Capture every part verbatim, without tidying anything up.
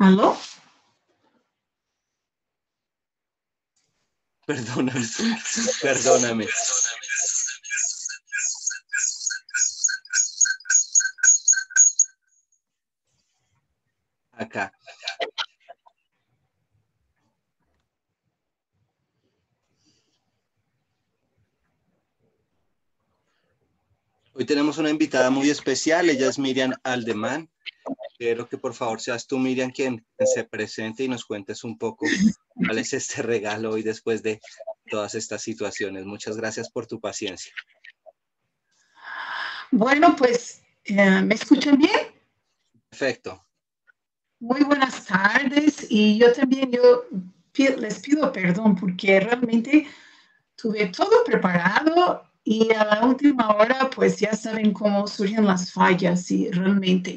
¿Aló? Perdóname, perdóname. Acá. Hoy tenemos una invitada muy especial, ella es Miriam Aldemán. Quiero que por favor seas tú, Miriam, quien se presente y nos cuentes un poco cuál es este regalo hoy después de todas estas situaciones. Muchas gracias por tu paciencia. Bueno, pues, eh, ¿me escuchan bien? Perfecto. Muy buenas tardes y yo también yo les pido perdón porque realmente tuve todo preparado y a la última hora pues ya saben cómo surgen las fallas y realmente.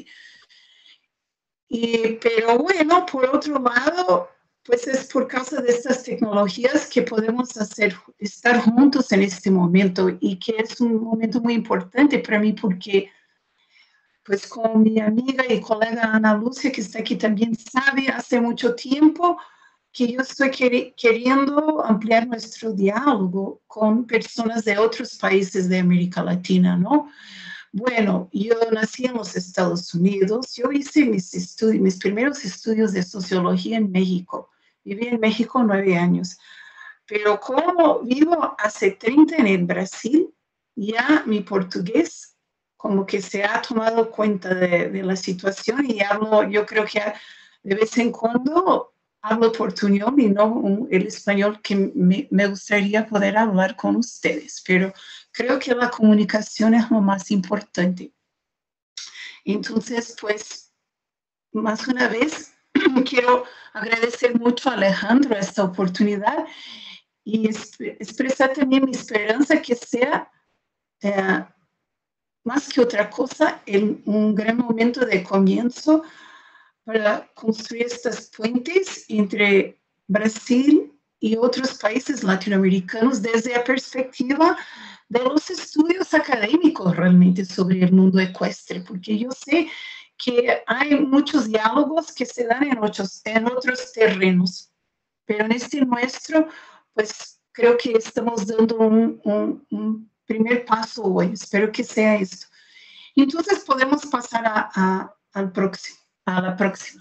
Y, pero bueno, por otro lado, pues es por causa de estas tecnologías que podemos hacer, estar juntos en este momento y que es un momento muy importante para mí porque pues con mi amiga y colega Ana Lucia, que está aquí también, sabe hace mucho tiempo que yo estoy quer queriendo ampliar nuestro diálogo con personas de otros países de América Latina, ¿no? Bueno, yo nací en los Estados Unidos, yo hice mis, estudios, mis primeros estudios de sociología en México, viví en México nueve años, pero como vivo hace treinta en el Brasil, ya mi portugués como que se ha tomado cuenta de, de la situación y hablo, yo creo que de vez en cuando hablo portuñol y no un, el español que me, me gustaría poder hablar con ustedes, pero creo que la comunicación es lo más importante. Entonces, pues, más una vez, quiero agradecer mucho a Alejandro esta oportunidad y expresar también mi esperanza que sea eh, más que otra cosa, el, un gran momento de comienzo para construir estas puentes entre Brasil y otros países latinoamericanos desde la perspectiva de los estudios académicos realmente sobre el mundo ecuestre, porque yo sé que hay muchos diálogos que se dan en otros, en otros terrenos, pero en este nuestro, pues creo que estamos dando un, un, un primer paso hoy, espero que sea esto. Entonces podemos pasar a, a, al próximo, a la próxima.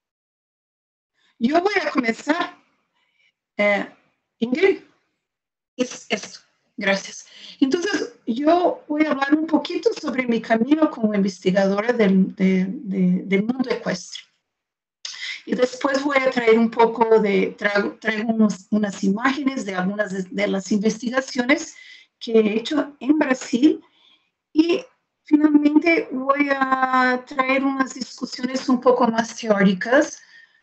Yo voy a comenzar, eh, Ingrid, es esto, gracias. Entonces, yo voy a hablar un poquito sobre mi camino como investigadora del, de, de, del mundo ecuestre. Y después voy a traer un poco de, traigo, traigo unos, unas imágenes de algunas de, de las investigaciones que he hecho en Brasil y finalmente voy a traer unas discusiones un poco más teóricas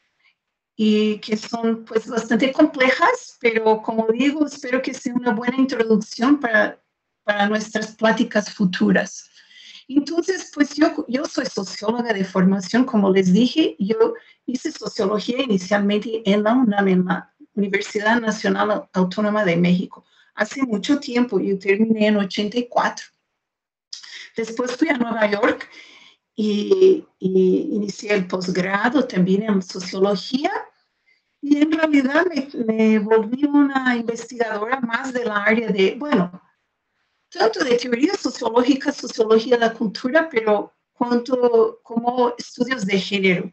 y que son pues bastante complejas, pero como digo, espero que sea una buena introducción para, para nuestras pláticas futuras. Entonces, pues yo, yo soy socióloga de formación, como les dije, yo hice sociología inicialmente en la UNAM, en la Universidad Nacional Autónoma de México. Hace mucho tiempo, yo terminé en ochenta y cuatro. Después fui a Nueva York y, y inicié el posgrado también en sociología y en realidad me, me volví una investigadora más de la área de, bueno, tanto de teoría sociológica, sociología de la cultura, pero cuanto como estudios de género.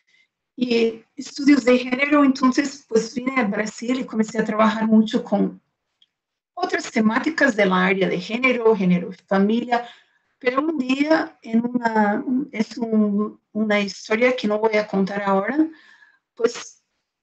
Y estudios de género, entonces, pues vine a Brasil y comencé a trabajar mucho con otras temáticas de la área de género, género y familia, pero un día, en una, es un, una historia que no voy a contar ahora, pues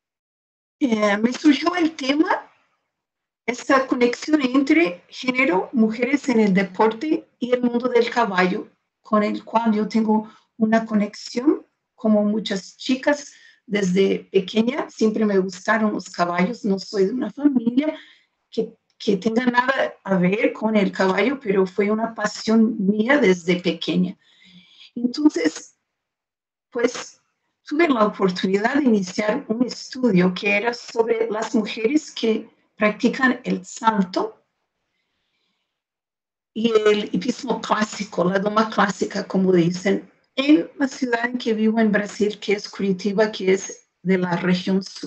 eh, me surgió el tema, esta conexión entre género, mujeres en el deporte y el mundo del caballo, con el cual yo tengo una conexión, como muchas chicas, desde pequeña, siempre me gustaron los caballos, no soy de una familia que, que tenga nada a ver con el caballo, pero fue una pasión mía desde pequeña. Entonces, pues tuve la oportunidad de iniciar un estudio que era sobre las mujeres que practican el salto y el hipismo clásico, la doma clásica, como dicen, en la ciudad en que vivo en Brasil, que es Curitiba, que es de la región sur.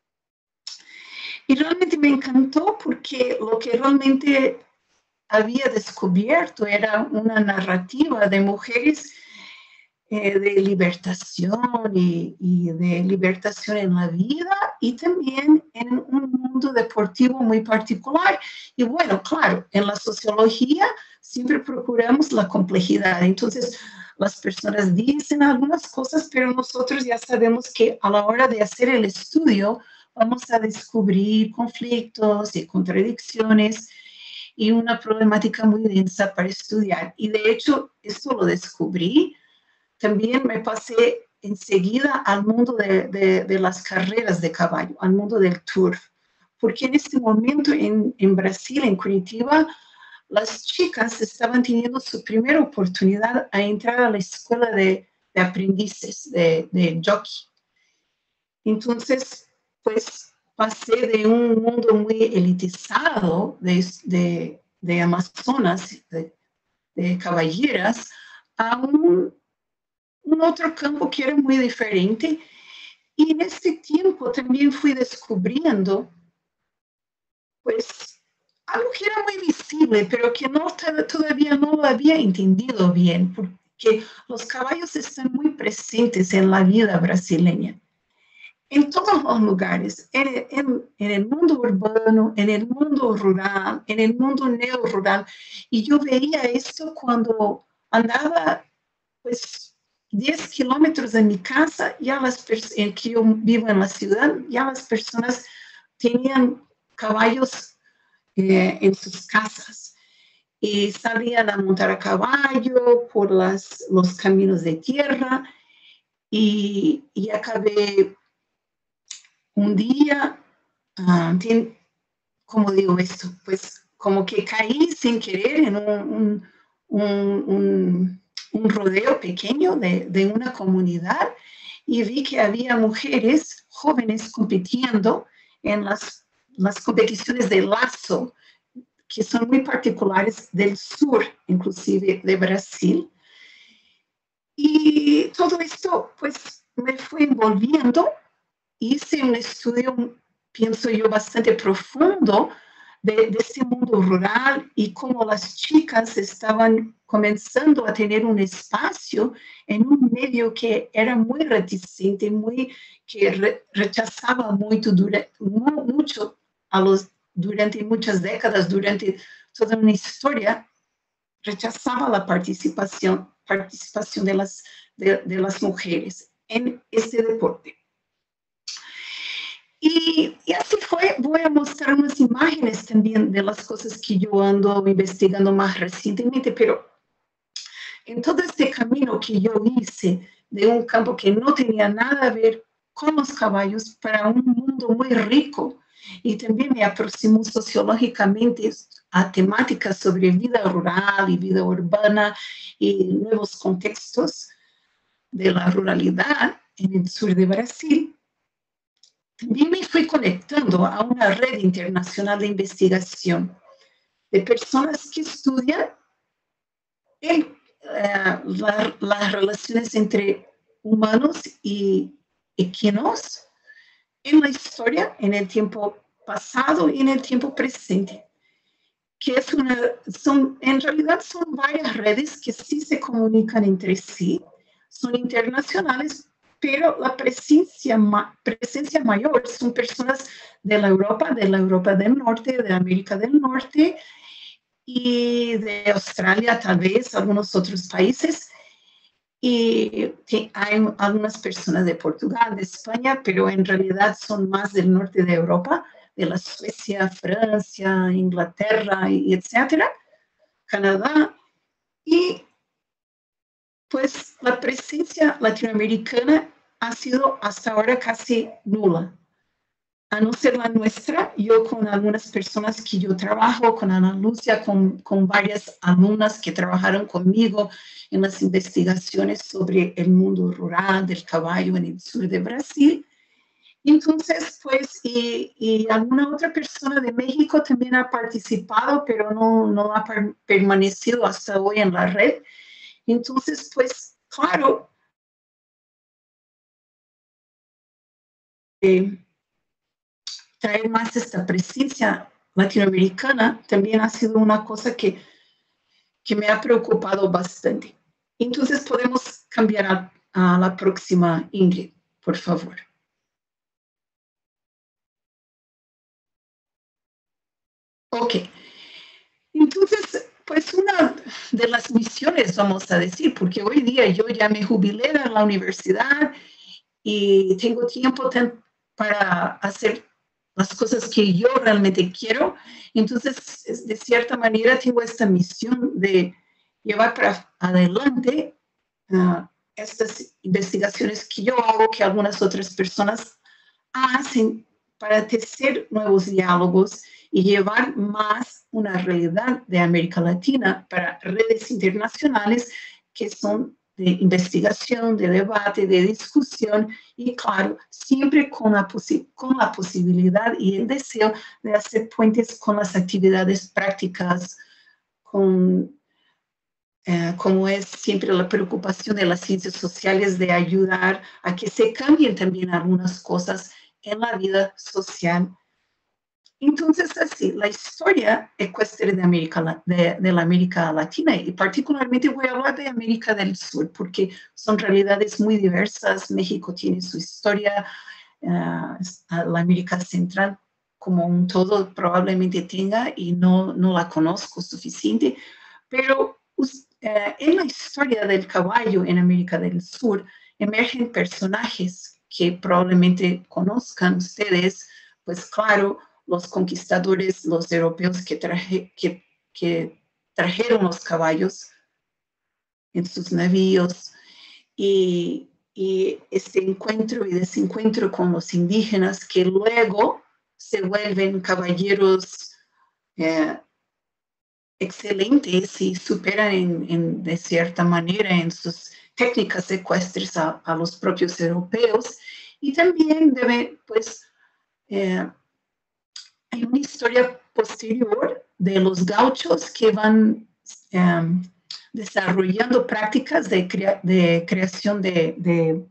Y realmente me encantó porque lo que realmente había descubierto era una narrativa de mujeres eh, de libertación y, y de libertación en la vida y también en un mundo deportivo muy particular. Y bueno, claro, en la sociología siempre procuramos la complejidad. Entonces, las personas dicen algunas cosas, pero nosotros ya sabemos que a la hora de hacer el estudio vamos a descubrir conflictos y contradicciones y una problemática muy densa para estudiar. Y de hecho, esto lo descubrí. También me pasé enseguida al mundo de, de, de las carreras de caballo, al mundo del turf, porque en este momento en, en Brasil, en Curitiba, las chicas estaban teniendo su primera oportunidad a entrar a la escuela de, de aprendices de, de jockey. Entonces, pues pasé de un mundo muy elitizado de, de, de amazonas, de, de caballeras, a un, un otro campo que era muy diferente. Y en este tiempo también fui descubriendo, pues, algo que era muy visible, pero que no, todavía no lo había entendido bien, porque los caballos están muy presentes en la vida brasileña. En todos los lugares, en, en, en, el mundo urbano, en el mundo rural, en el mundo neorural. Y yo veía esto cuando andaba, pues, diez kilómetros de mi casa, ya las en que yo vivo en la ciudad, ya las personas tenían caballos eh, en sus casas. Y salían a montar a caballo por las, los caminos de tierra. Y, y acabé un día, uh, ten, ¿cómo digo esto? Pues como que caí sin querer en un, un, un, un, un rodeo pequeño de, de una comunidad y vi que había mujeres jóvenes compitiendo en las, las competiciones de lazo, que son muy particulares del sur, inclusive de Brasil. Y todo esto, pues, me fue envolviendo. Hice un estudio, pienso yo, bastante profundo de, de este mundo rural y cómo las chicas estaban comenzando a tener un espacio en un medio que era muy reticente, muy, que re, rechazaba mucho, dura, mucho a los, durante muchas décadas, durante toda una historia, rechazaba la participación, participación de, las, de, de las mujeres en este deporte. Y, y, así fue, voy a mostrar unas imágenes también de las cosas que yo ando investigando más recientemente, pero en todo este camino que yo hice de un campo que no tenía nada a ver con los caballos para un mundo muy rico, y también me aproximó sociológicamente a temáticas sobre vida rural y vida urbana y nuevos contextos de la ruralidad en el sur de Brasil. También me fui conectando a una red internacional de investigación de personas que estudian el, uh, la, las relaciones entre humanos y equinos en la historia, en el tiempo pasado y en el tiempo presente. Que es una, son, en realidad son varias redes que sí se comunican entre sí, son internacionales, pero la presencia, presencia mayor son personas de la Europa, de la Europa del Norte, de América del Norte y de Australia, tal vez, algunos otros países. Y hay algunas personas de Portugal, de España, pero en realidad son más del norte de Europa, de la Suecia, Francia, Inglaterra, y etcétera, Canadá. Y pues la presencia latinoamericana ha sido hasta ahora casi nula. A no ser la nuestra, yo con algunas personas que yo trabajo, con Ana Lucia, con, con varias alumnas que trabajaron conmigo en las investigaciones sobre el mundo rural del caballo en el sur de Brasil. Entonces, pues, y, y alguna otra persona de México también ha participado, pero no, no ha per, permanecido hasta hoy en la red. Entonces, pues, claro, eh, traer más esta presencia latinoamericana también ha sido una cosa que, que me ha preocupado bastante. Entonces podemos cambiar a, a la próxima, Ingrid, por favor. Ok. Entonces, pues una de las misiones, vamos a decir, porque hoy día yo ya me jubilé en la universidad y tengo tiempo para hacer las cosas que yo realmente quiero. Entonces, de cierta manera, tengo esta misión de llevar para adelante uh, estas investigaciones que yo hago, que algunas otras personas hacen para tejer nuevos diálogos y llevar más una realidad de América Latina para redes internacionales que son de investigación, de debate, de discusión y, claro, siempre con la, con la posibilidad y el deseo de hacer puentes con las actividades prácticas, con, eh, como es siempre la preocupación de las ciencias sociales de ayudar a que se cambien también algunas cosas en la vida social. Entonces, así, la historia ecuestre de, América, de, de la América Latina, y particularmente voy a hablar de América del Sur, porque son realidades muy diversas. México tiene su historia, uh, la América Central como un todo probablemente tenga, y no, no la conozco suficiente, pero uh, en la historia del caballo en América del Sur emergen personajes que probablemente conozcan ustedes, pues claro, los conquistadores, los europeos que, traje, que, que trajeron los caballos en sus navíos, y, y este encuentro y desencuentro con los indígenas que luego se vuelven caballeros eh, excelentes y superan en, en, de cierta manera en sus técnicas ecuestres a, a los propios europeos. Y también debe, pues, eh, hay una historia posterior de los gauchos que van um, desarrollando prácticas de, crea de creación de, de,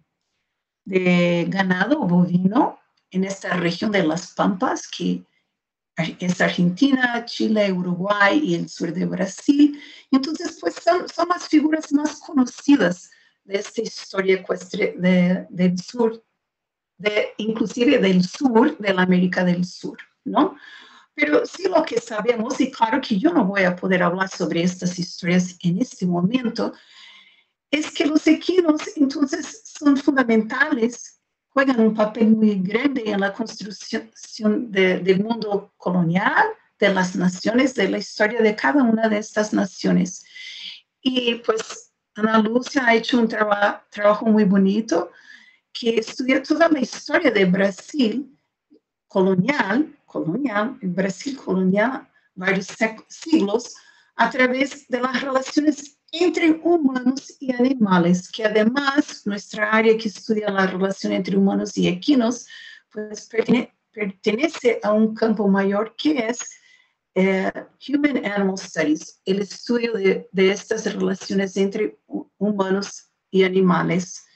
de ganado bovino en esta región de las Pampas, que es Argentina, Chile, Uruguay y el sur de Brasil. Entonces, pues son, son las figuras más conocidas de esta historia ecuestre de, del sur, de, inclusive del sur, de la América del Sur, ¿no? Pero sí lo que sabemos, y claro que yo no voy a poder hablar sobre estas historias en este momento, es que los equinos entonces son fundamentales, juegan un papel muy grande en la construcción de, del mundo colonial, de las naciones, de la historia de cada una de estas naciones. Y pues Ana Lucia ha hecho un traba, trabajo muy bonito que estudia toda la historia de Brasil colonial, colonial, el Brasil colonial, varios siglos, a través de las relaciones entre humanos y animales, que además nuestra área que estudia la relación entre humanos y equinos, pues pertenece a un campo mayor que es eh, Human Animal Studies, el estudio de, de estas relaciones entre humanos y animales.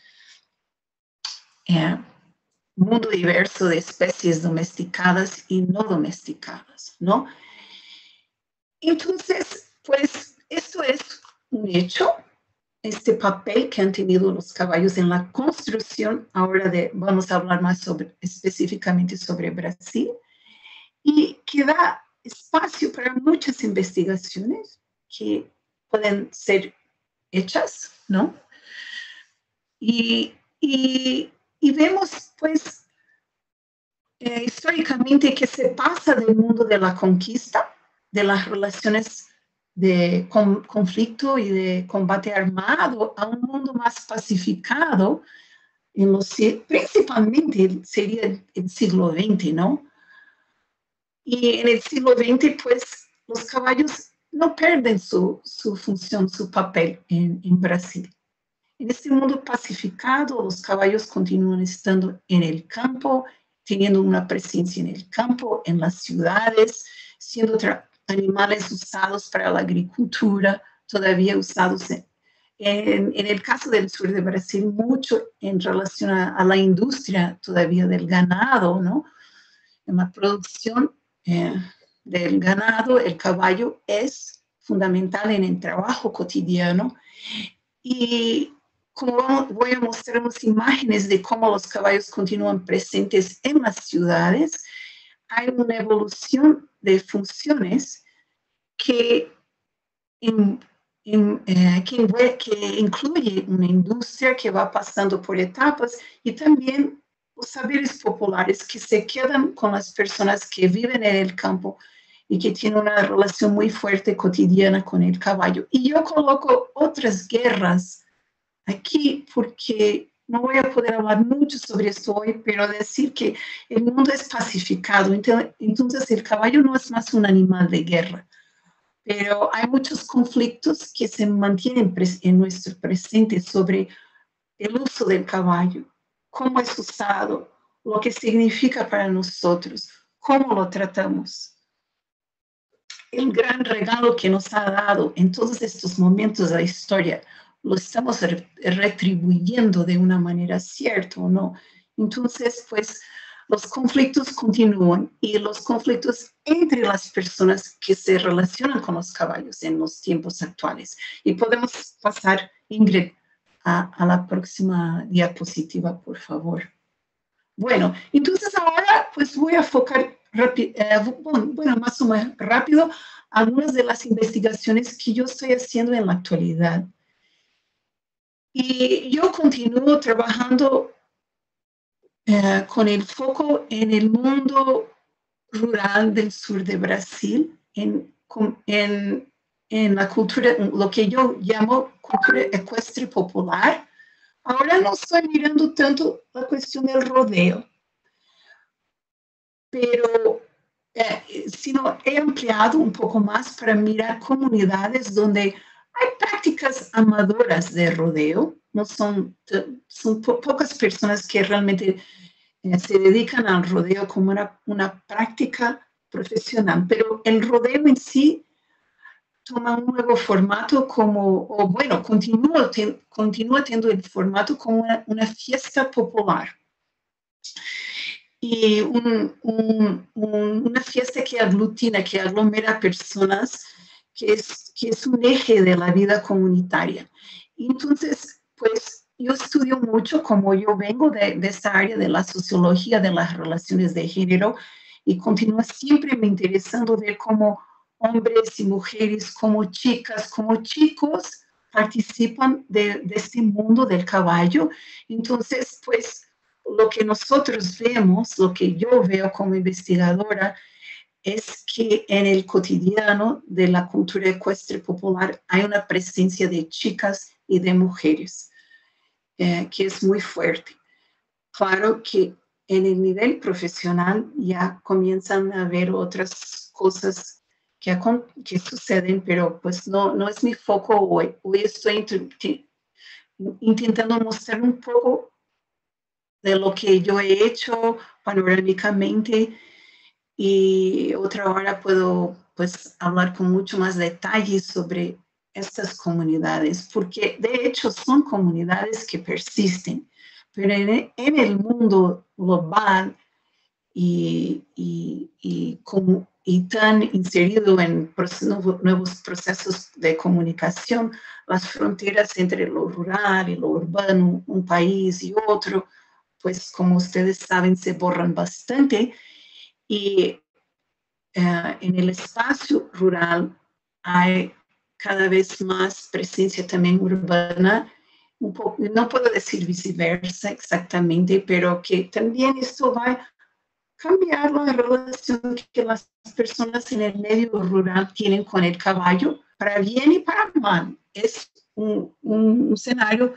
Eh, mundo diverso de especies domesticadas y no domesticadas, ¿no? Entonces, pues, esto es un hecho, este papel que han tenido los caballos en la construcción. Ahora de, vamos a hablar más sobre, específicamente sobre Brasil, y que da espacio para muchas investigaciones que pueden ser hechas, ¿no? Y, y, y vemos, pues, eh, históricamente que se pasa del mundo de la conquista, de las relaciones de con, conflicto y de combate armado, a un mundo más pacificado, en los, principalmente sería el, el siglo veinte, ¿no? Y en el siglo veinte, pues, los caballos no pierden su, su función, su papel en, en Brasil. En este mundo pacificado, los caballos continúan estando en el campo, teniendo una presencia en el campo, en las ciudades, siendo animales usados para la agricultura, todavía usados en, en, en el caso del sur de Brasil, mucho en relación a, a la industria todavía del ganado, ¿no? En la producción eh, del ganado, el caballo es fundamental en el trabajo cotidiano. Y como voy a mostrar unas imágenes de cómo los caballos continúan presentes en las ciudades, hay una evolución de funciones que, in, in, eh, que, que incluye una industria que va pasando por etapas y también los saberes populares que se quedan con las personas que viven en el campo y que tienen una relación muy fuerte cotidiana con el caballo. Y yo coloco otras guerras aquí porque no voy a poder hablar mucho sobre esto hoy, pero decir que el mundo es pacificado, entonces el caballo no es más un animal de guerra, pero hay muchos conflictos que se mantienen en nuestro presente sobre el uso del caballo, cómo es usado, lo que significa para nosotros, cómo lo tratamos. El gran regalo que nos ha dado en todos estos momentos de la historia, lo estamos retribuyendo de una manera cierta o no. Entonces, pues, los conflictos continúan y los conflictos entre las personas que se relacionan con los caballos en los tiempos actuales. Y podemos pasar, Ingrid, a, a la próxima diapositiva, por favor. Bueno, entonces ahora pues voy a enfocar rápido, eh, bueno, más o menos rápido algunas de las investigaciones que yo estoy haciendo en la actualidad. Y yo continúo trabajando eh, con el foco en el mundo rural del sur de Brasil, en, en, en la cultura, lo que yo llamo cultura ecuestre popular. Ahora no estoy mirando tanto la cuestión del rodeo, pero eh, sino he ampliado un poco más para mirar comunidades donde hay prácticas amadoras de rodeo, no son, son po pocas personas que realmente eh, se dedican al rodeo como una, una práctica profesional, pero el rodeo en sí toma un nuevo formato como, o bueno, continúa, ten, continúa teniendo el formato como una, una fiesta popular. Y un, un, un, una fiesta que aglutina, que aglomera personas, que es, que es un eje de la vida comunitaria. Y entonces, pues yo estudio mucho, como yo vengo de, de esta área de la sociología de las relaciones de género, y continúa siempre me interesando ver cómo hombres y mujeres, como chicas, como chicos, participan de, de este mundo del caballo. Entonces, pues, lo que nosotros vemos, lo que yo veo como investigadora, es que en el cotidiano de la cultura ecuestre popular hay una presencia de chicas y de mujeres, eh, que es muy fuerte. Claro que en el nivel profesional ya comienzan a haber otras cosas que, que suceden, pero pues no, no es mi foco hoy. Hoy estoy intentando mostrar un poco de lo que yo he hecho panorámicamente, y otra hora puedo pues hablar con mucho más detalle sobre estas comunidades, porque de hecho son comunidades que persisten, pero en, en el mundo global y, y, y, como, y tan inserido en procesos, nuevos procesos de comunicación, las fronteras entre lo rural y lo urbano, un país y otro, pues como ustedes saben, se borran bastante, y uh, en el espacio rural hay cada vez más presencia también urbana, un poco, no puedo decir viceversa exactamente, pero que también esto va a cambiar la relación que las personas en el medio rural tienen con el caballo, para bien y para mal. Es un, un, un escenario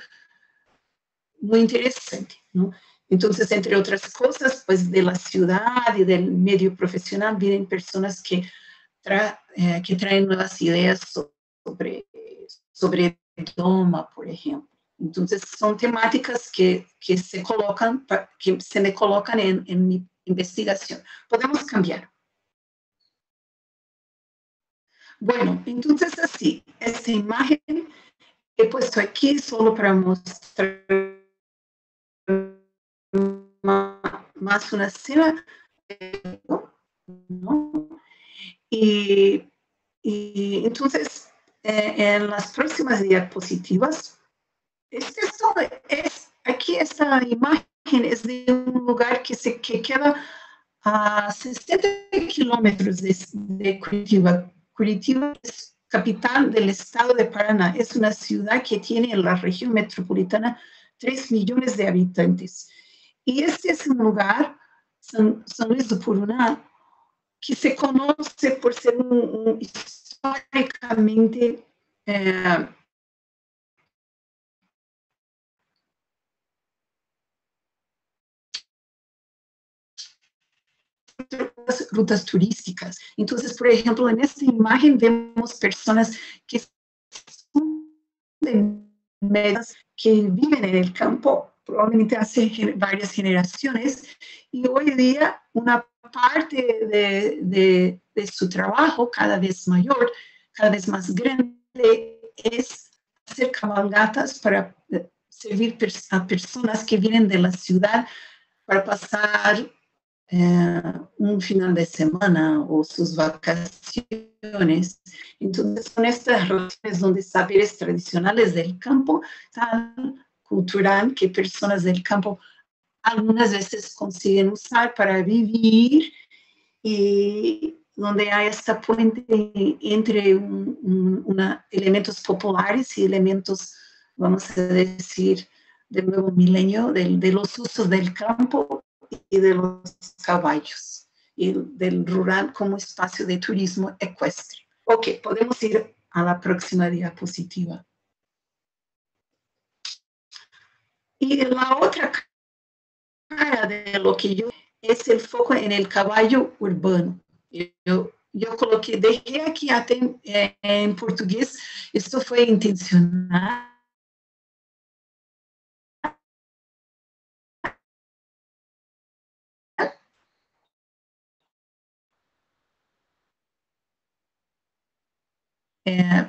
muy interesante, ¿no? Entonces, entre otras cosas, pues de la ciudad y del medio profesional vienen personas que, tra eh, que traen nuevas ideas sobre, sobre idioma, por ejemplo. Entonces, son temáticas que, que, se, colocan, que se me colocan en, en mi investigación. Podemos cambiar. Bueno, entonces así, esta imagen he puesto aquí solo para mostrar más una escena, ¿no? Y, y entonces, eh, en las próximas diapositivas, es, esto es, aquí esta imagen es de un lugar que, se, que queda a sesenta kilómetros de, de Curitiba. Curitiba es capital del estado de Paraná. Es una ciudad que tiene en la región metropolitana tres millones de habitantes. Y este es un lugar, San, San Luis do Purunã, que se conoce por ser un, un históricamente eh, rutas turísticas. Entonces, por ejemplo, en esta imagen vemos personas que son de medias, que viven en el campo, probablemente hace varias generaciones, y hoy día una parte de, de, de su trabajo cada vez mayor, cada vez más grande, es hacer cabalgatas para servir a personas que vienen de la ciudad para pasar eh, un final de semana o sus vacaciones. Entonces, son estas relaciones donde saberes tradicionales del campo, tan cultural, que personas del campo algunas veces consiguen usar para vivir, y donde hay esta puente entre un, un, una, elementos populares y elementos, vamos a decir, del nuevo milenio, de, de los usos del campo y de los caballos, y del rural como espacio de turismo ecuestre. Ok, podemos ir a la próxima diapositiva. Y la otra cara de lo que yo es el foco en el caballo urbano. Yo, yo coloqué, dejé aquí até en, en portugués, esto fue intencional. Eh,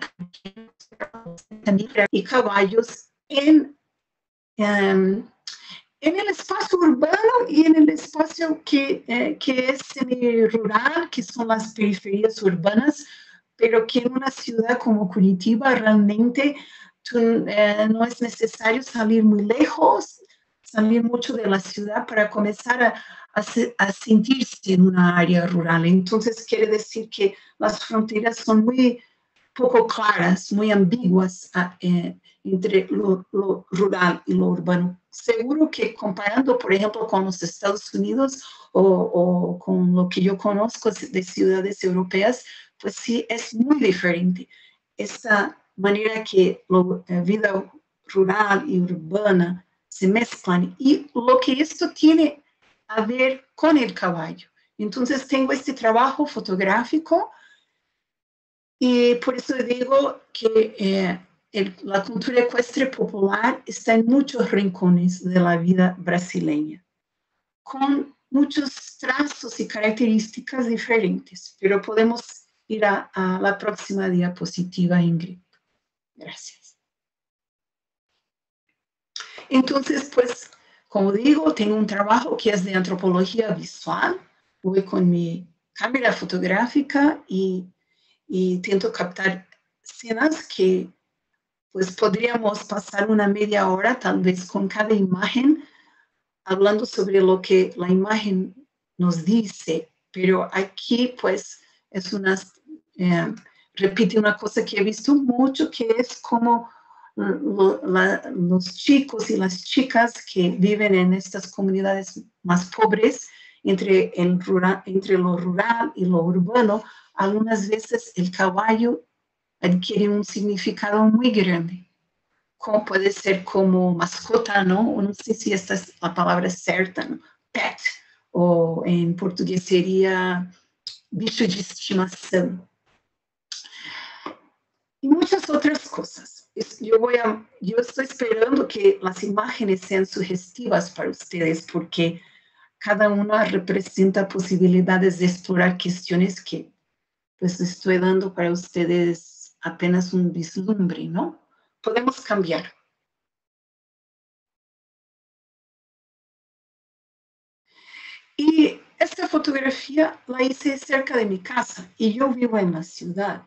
y caballos en, en, en el espacio urbano y en el espacio que, eh, que es semi-rural, que son las periferias urbanas, pero que en una ciudad como Curitiba realmente tú, eh, no es necesario salir muy lejos, salir mucho de la ciudad para comenzar a, a, a sentirse en una área rural. Entonces quiere decir que las fronteras son muy poco claras, muy ambiguas eh, entre lo, lo rural y lo urbano. Seguro que comparando, por ejemplo, con los Estados Unidos o, o con lo que yo conozco de ciudades europeas, pues sí, es muy diferente. Esta manera que la vida rural y urbana se mezclan, y lo que esto tiene a ver con el caballo. Entonces tengo este trabajo fotográfico, y por eso digo que eh, el, la cultura ecuestre popular está en muchos rincones de la vida brasileña, con muchos trazos y características diferentes, pero podemos ir a, a la próxima diapositiva, Ingrid. Gracias. Entonces, pues, como digo, tengo un trabajo que es de antropología visual. Voy con mi cámara fotográfica y, y intento captar escenas que, pues, podríamos pasar una media hora, tal vez, con cada imagen, hablando sobre lo que la imagen nos dice. Pero aquí, pues, es una, eh, repite una cosa que he visto mucho, que es como Lo, la, los chicos y las chicas que viven en estas comunidades más pobres, entre, el rural, entre lo rural y lo urbano, algunas veces el caballo adquiere un significado muy grande, como puede ser como mascota, ¿no? No sé si esta es la palabra certa, ¿no? Pet, o en portugués sería bicho de estimación. Y muchas otras cosas. Yo, voy a, yo estoy esperando que las imágenes sean sugestivas para ustedes, porque cada una representa posibilidades de explorar cuestiones que, pues, estoy dando para ustedes apenas un vislumbre, ¿no? podemos cambiar. Y esta fotografía la hice cerca de mi casa y yo vivo en la ciudad.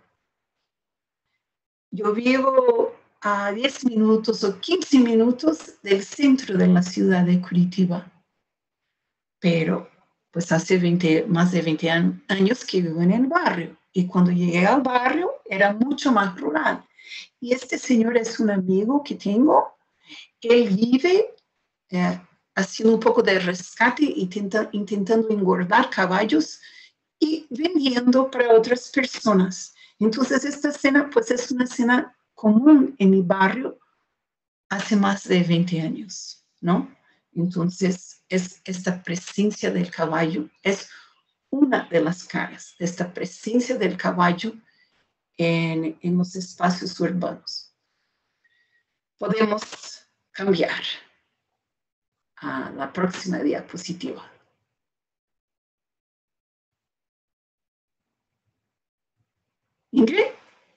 Yo vivo a diez minutos o quince minutos del centro de la ciudad de Curitiba. Pero pues hace veinte, más de veinte años que vivo en el barrio. Y cuando llegué al barrio era mucho más rural. Y este señor es un amigo que tengo. Él vive eh, haciendo un poco de rescate y tenta, intentando engordar caballos y vendiendo para otras personas. Entonces esta escena pues es una escena común en mi barrio hace más de veinte años, ¿no? Entonces es esta presencia del caballo, es una de las caras de esta presencia del caballo en, en los espacios urbanos. Podemos cambiar a la próxima diapositiva. ¿Ingrid?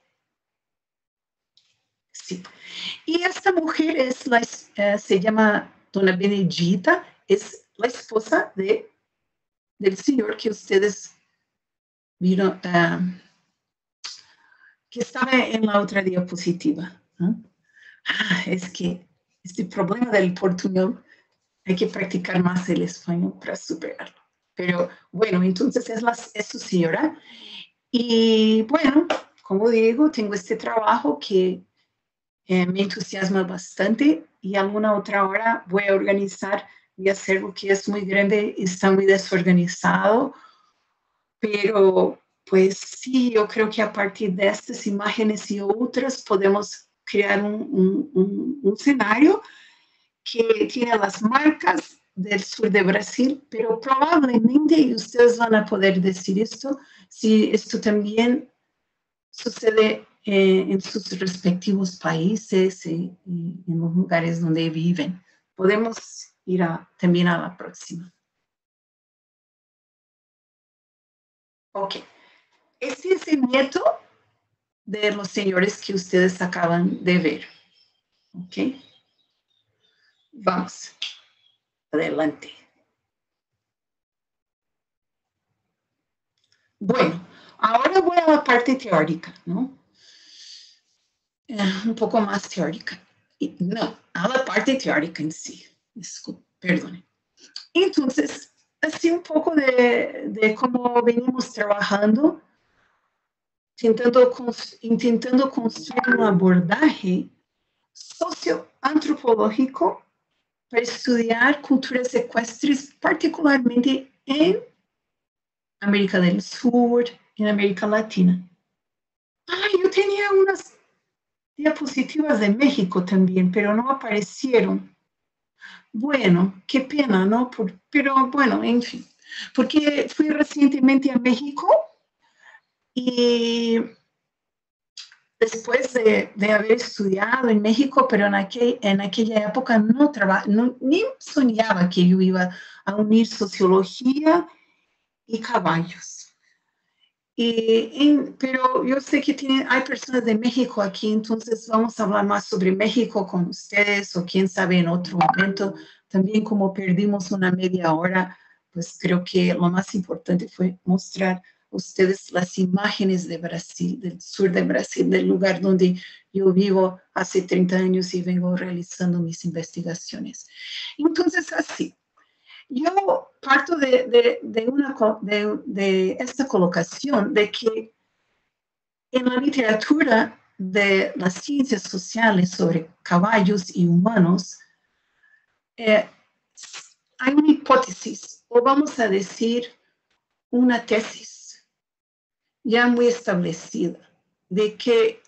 Sí. Y esta mujer es la, uh, se llama Dona Benedita, es la esposa de, del señor que ustedes vieron, uh, que estaba en la otra diapositiva. ¿eh? Ah, es que este problema del portuñol hay que practicar más el español para superarlo. Pero bueno, entonces es, la, es su señora. Y bueno, como digo, tengo este trabajo que eh, me entusiasma bastante y alguna otra hora voy a organizar mi acervo que es muy grande y está muy desorganizado. Pero pues sí, yo creo que a partir de estas imágenes y otras podemos crear un, un, un, un escenario que tiene las marcas del sur de Brasil, pero probablemente, y ustedes van a poder decir esto, si esto también sucede eh, en sus respectivos países y, y en los lugares donde viven. Podemos ir a, también a la próxima. Ok. Este es el nieto de los señores que ustedes acaban de ver. Ok. Vamos. Adelante. Bueno, ahora voy a la parte teórica, ¿no? Uh, un poco más teórica. No, a la parte teórica en sí. Disculpe, perdone. Entonces, así un poco de, de cómo venimos trabajando, intentando, intentando construir un abordaje socioantropológico para estudiar culturas ecuestres, particularmente en América del Sur, en América Latina. Ah, yo tenía unas diapositivas de México también, pero no aparecieron. Bueno, qué pena, ¿no? Por, pero bueno, en fin, porque fui recientemente a México y después de, de haber estudiado en México, pero en, aquel, en aquella época no, no ni soñaba que yo iba a unir sociología y caballos. Y en, pero yo sé que tiene, hay personas de México aquí, entonces vamos a hablar más sobre México con ustedes o quién sabe en otro momento. También como perdimos una media hora, pues creo que lo más importante fue mostrar a ustedes las imágenes de Brasil, del sur de Brasil, del lugar donde yo vivo hace treinta años y vengo realizando mis investigaciones. Entonces, así. Yo parto de, de, de, una, de, de esta colocación de que en la literatura de las ciencias sociales sobre caballos y humanos, eh, hay una hipótesis, o vamos a decir una tesis ya muy establecida, de que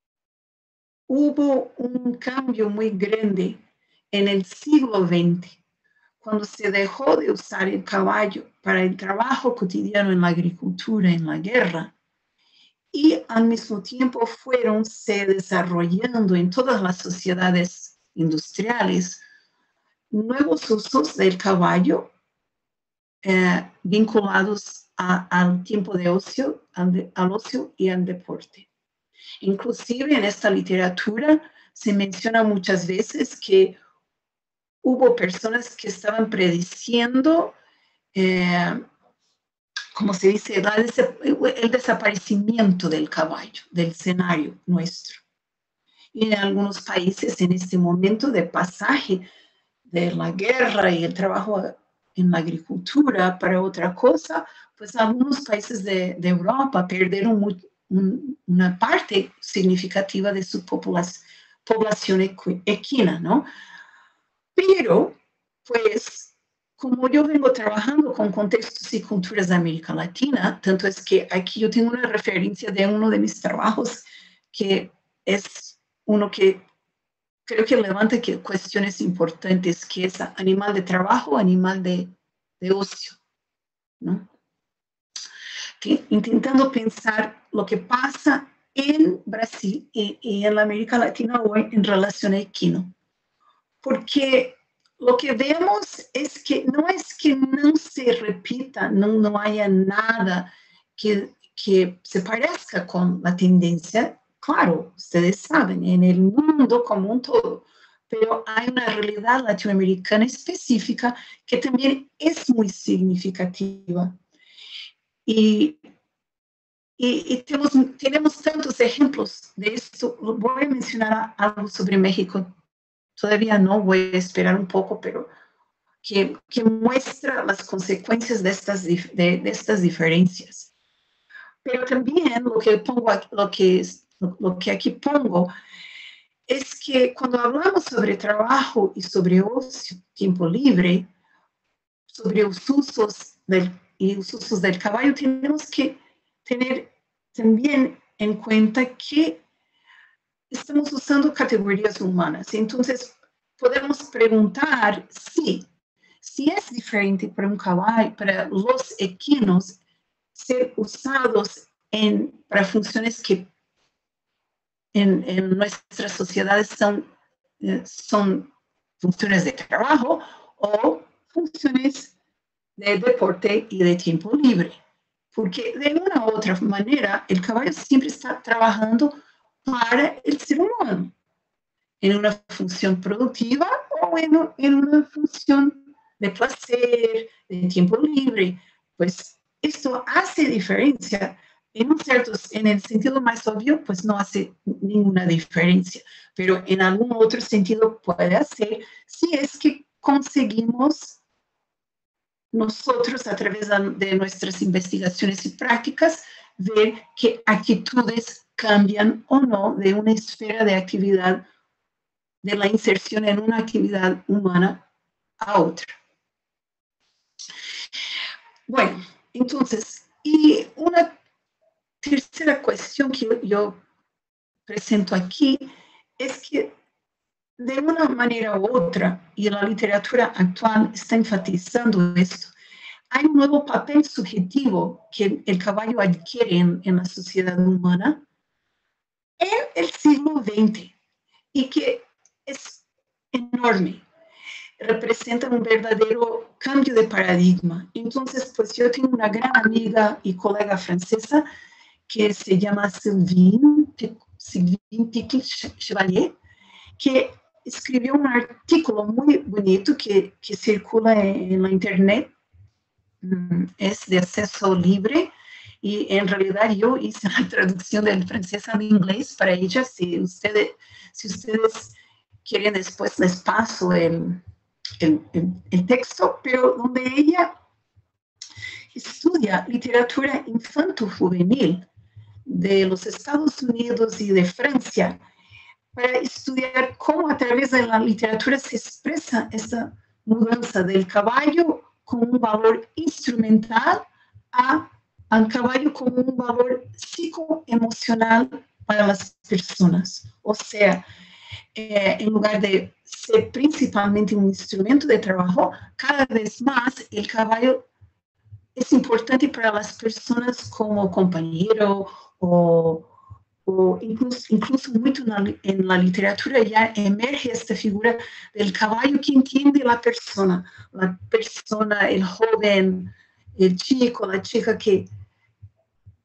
hubo un cambio muy grande en el siglo veinte, cuando se dejó de usar el caballo para el trabajo cotidiano en la agricultura, en la guerra, y al mismo tiempo fueron se desarrollando en todas las sociedades industriales nuevos usos del caballo eh, vinculados a, al tiempo de ocio, al, de, al ocio y al deporte. Inclusive en esta literatura se menciona muchas veces que hubo personas que estaban prediciendo, eh, como se dice, el desaparecimiento del caballo, del escenario nuestro. Y en algunos países en este momento de pasaje de la guerra y el trabajo en la agricultura para otra cosa, pues algunos países de, de Europa perdieron muy, un, una parte significativa de su población, población equina, ¿no? Pero, pues, como yo vengo trabajando con contextos y culturas de América Latina, tanto es que aquí yo tengo una referencia de uno de mis trabajos que es uno que creo que levanta que cuestiones importantes, que es animal de trabajo, animal de, de ocio, ¿no? Que, intentando pensar lo que pasa en Brasil y, y en la América Latina hoy en relación a equino. Porque lo que vemos es que no es que no se repita, no, no haya nada que, que se parezca con la tendencia. Claro, ustedes saben, en el mundo como un todo, pero hay una realidad latinoamericana específica que también es muy significativa. Y, y, y tenemos, tenemos tantos ejemplos de esto. Voy a mencionar algo sobre México. Todavía no, voy a esperar un poco, pero que, que muestra las consecuencias de estas, de, de estas diferencias. Pero también lo que, pongo, lo, que, lo que aquí pongo es que cuando hablamos sobre trabajo y sobre ocio, tiempo libre, sobre los usos del, y los usos del caballo, tenemos que tener también en cuenta que estamos usando categorías humanas. Entonces, podemos preguntar si, si es diferente para un caballo, para los equinos, ser usados en, para funciones que en, en nuestras sociedades son, eh, son funciones de trabajo o funciones de deporte y de tiempo libre. Porque de una u otra manera, el caballo siempre está trabajando para el ser humano, en una función productiva o en, en una función de placer, de tiempo libre. Pues esto hace diferencia. En, un cierto, en el sentido más obvio, pues no hace ninguna diferencia, pero en algún otro sentido puede hacer si es que conseguimos nosotros, a través de nuestras investigaciones y prácticas, ver qué actitudes cambian o no de una esfera de actividad, de la inserción en una actividad humana a otra. Bueno, entonces, y una tercera cuestión que yo presento aquí es que de una manera u otra, y la literatura actual está enfatizando esto, hay un nuevo papel subjetivo que el caballo adquiere en, en la sociedad humana en el siglo veinte y que es enorme. Representa un verdadero cambio de paradigma. Entonces, pues yo tengo una gran amiga y colega francesa que se llama Sylvine, Sylvine Pichel-Chevalier, que escribió un artículo muy bonito que, que circula en, en la internet. Es de acceso libre y en realidad yo hice la traducción del francés al inglés para ella. Si ustedes, si ustedes quieren, después les paso el, el, el, el texto, pero donde ella estudia literatura infanto-juvenil de los Estados Unidos y de Francia para estudiar cómo a través de la literatura se expresa esta mudanza del caballo como un valor instrumental a, al caballo como un valor psicoemocional para las personas. O sea, eh, en lugar de ser principalmente un instrumento de trabajo, cada vez más el caballo es importante para las personas como compañero o, o incluso, incluso mucho en la, en la literatura ya emerge esta figura del caballo que entiende la persona, la persona, el joven, el chico, la chica que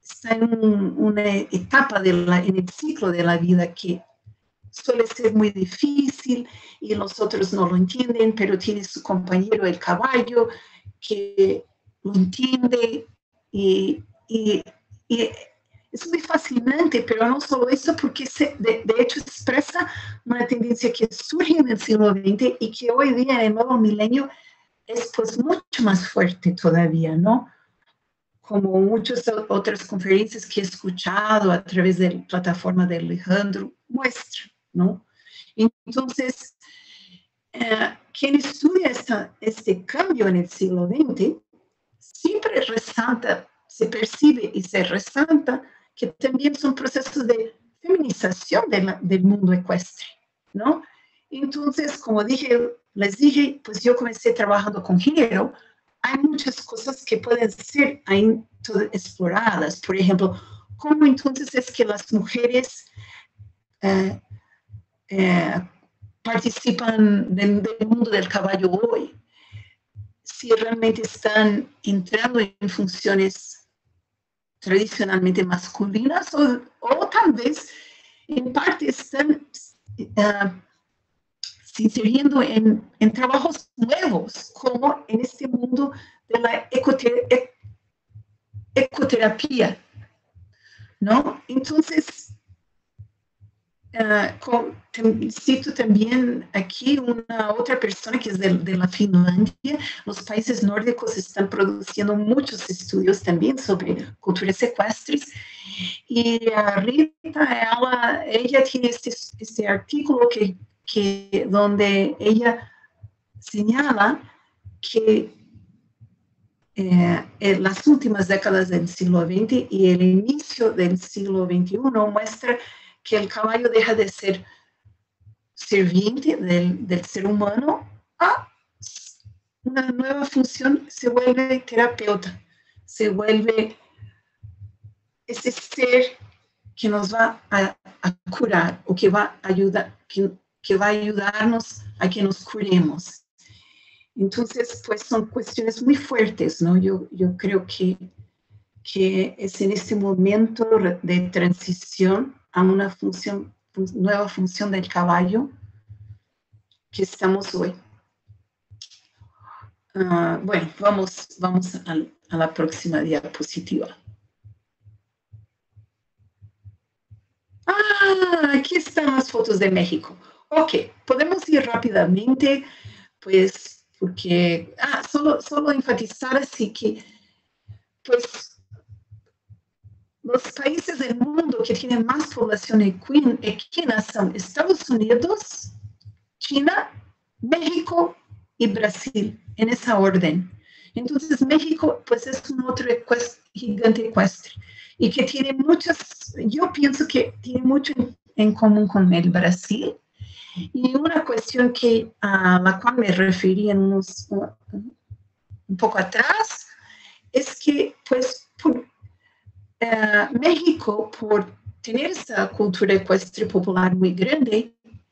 está en un, una etapa de la, en el ciclo de la vida que suele ser muy difícil y los otros no lo entienden, pero tiene su compañero el caballo que lo entiende y, y, y es muy fascinante, pero no solo eso, porque se, de, de hecho expresa una tendencia que surge en el siglo veinte y que hoy día en el nuevo milenio es pues mucho más fuerte todavía, ¿no? Como muchas otras conferencias que he escuchado a través de la plataforma de Alejandro muestra, ¿no? Entonces, eh, quien estudia esta, este cambio en el siglo veinte siempre resalta, se percibe y se resalta que también son procesos de feminización de la, del mundo ecuestre, ¿no? Entonces, como dije, les dije, pues yo comencé trabajando con género. Hay muchas cosas que pueden ser ahí exploradas. Por ejemplo, ¿cómo entonces es que las mujeres eh, eh, participan del, del mundo del caballo hoy? Si realmente están entrando en funciones tradicionalmente masculinas o, o tal vez en parte están uh, se inseriendo en, en trabajos nuevos, como en este mundo de la ecoter ecoterapia, ¿no? Entonces, uh, con, tem, cito también aquí una otra persona que es de, de la Finlandia. Los países nórdicos están produciendo muchos estudios también sobre culturas ecuestres, y uh, Rita, ela, ella tiene este, este artículo que que donde ella señala que eh, en las últimas décadas del siglo veinte y el inicio del siglo veintiuno muestra que el caballo deja de ser sirviente del, del ser humano a una nueva función, se vuelve terapeuta, se vuelve ese ser que nos va a, a curar o que va a ayudar, que, que va a ayudarnos a que nos curemos. Entonces, pues son cuestiones muy fuertes, ¿no? Yo, yo creo que, que es en este momento de transición a una función, nueva función del caballo que estamos hoy. Uh, bueno, vamos, vamos a, a la próxima diapositiva. Ah, aquí están las fotos de México. Ok, podemos ir rápidamente, pues, porque, ah, solo, solo enfatizar así que, pues, los países del mundo que tienen más población equina son Estados Unidos, China, México y Brasil, en esa orden. Entonces, México, pues, es un otro ecuestre, gigante ecuestre, y que tiene muchas, yo pienso que tiene mucho en, en común con el Brasil. Y una cuestión que, a la cual me referí en unos, uh, un poco atrás, es que, pues, por, uh, México, por tener esta cultura ecuestre popular muy grande,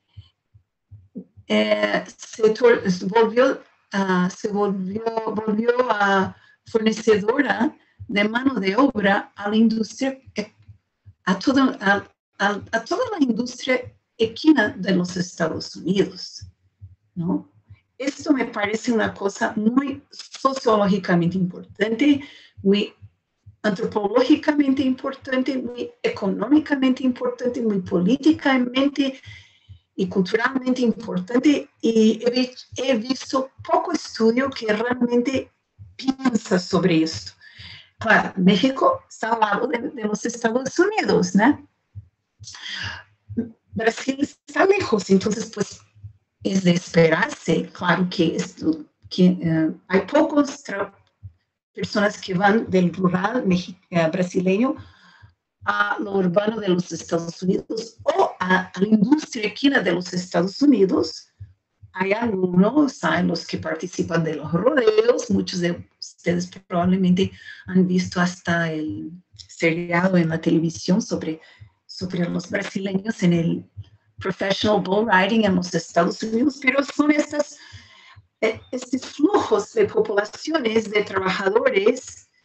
eh, se, volvió, uh, se volvió, volvió a fornecedora de mano de obra a la industria, a toda, a, a, a toda la industria equina de los Estados Unidos, ¿no? Esto me parece una cosa muy sociológicamente importante, muy antropológicamente importante, muy económicamente importante, muy políticamente y culturalmente importante, y he, he visto poco estudio que realmente piensa sobre esto. Claro, México está al lado de, de los Estados Unidos, ¿no? Brasil está lejos, entonces, pues, es de esperarse, claro que, esto, que uh, hay pocas personas que van del rural uh, brasileño a lo urbano de los Estados Unidos o a, a la industria equina de los Estados Unidos. Hay algunos, hay los que participan de los rodeos, muchos de ustedes probablemente han visto hasta el seriado en la televisión sobre, sobre los brasileños en el professional bull riding en los Estados Unidos, pero son estas, estos flujos de poblaciones, de trabajadores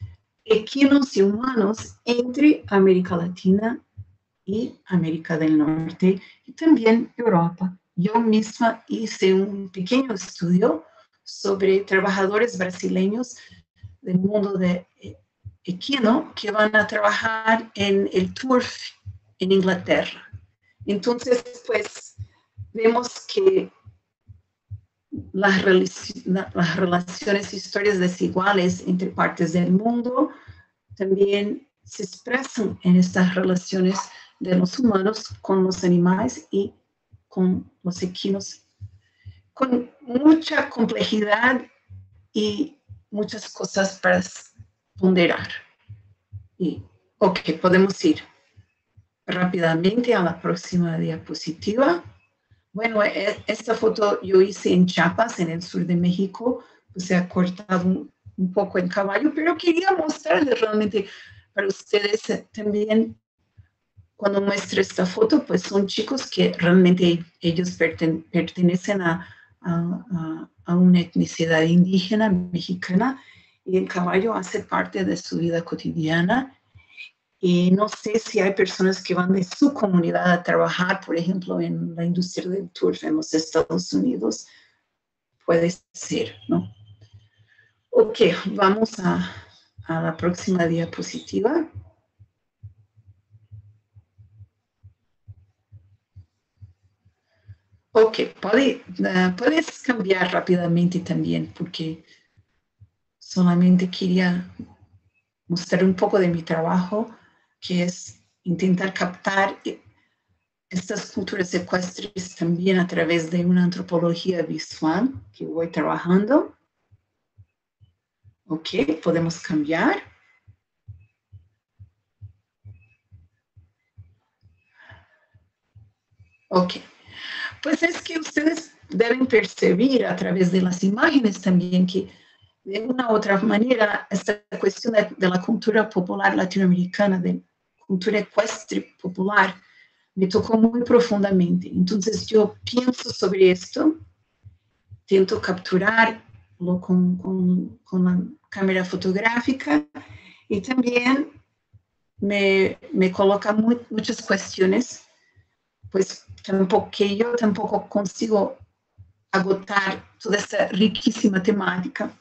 equinos y humanos entre América Latina y América del Norte y también Europa. Yo misma hice un pequeño estudio sobre trabajadores brasileños del mundo de equino que van a trabajar en el turf en Inglaterra. Entonces, pues, vemos que las, las relaciones, historias desiguales entre partes del mundo también se expresan en estas relaciones de los humanos con los animales y con los equinos, con mucha complejidad y muchas cosas para ponderar. Y, ok, podemos ir rápidamente a la próxima diapositiva. Bueno, esta foto yo hice en Chiapas, en el sur de México, pues se ha cortado un, un poco el caballo, pero quería mostrarles realmente para ustedes también, cuando muestro esta foto, pues son chicos que realmente ellos perten pertenecen a, a, a una etnicidad indígena mexicana y el caballo hace parte de su vida cotidiana. Y no sé si hay personas que van de su comunidad a trabajar, por ejemplo, en la industria del turf en los Estados Unidos. Puede ser, ¿no? Ok, vamos a, a la próxima diapositiva. Ok, puede, uh, puedes cambiar rápidamente también, porque solamente quería mostrar un poco de mi trabajo, que es intentar captar estas culturas ecuestres también a través de una antropología visual que voy trabajando. Ok, podemos cambiar. Ok, pues es que ustedes deben percibir a través de las imágenes también que de una u otra manera esta cuestión de, de la cultura popular latinoamericana, de cultura ecuestre popular, me tocó muy profundamente. Entonces yo pienso sobre esto, intento capturarlo con, con, con la cámara fotográfica y también me, me coloca muy, muchas cuestiones, pues tampoco, que yo tampoco consigo agotar toda esta riquísima temática.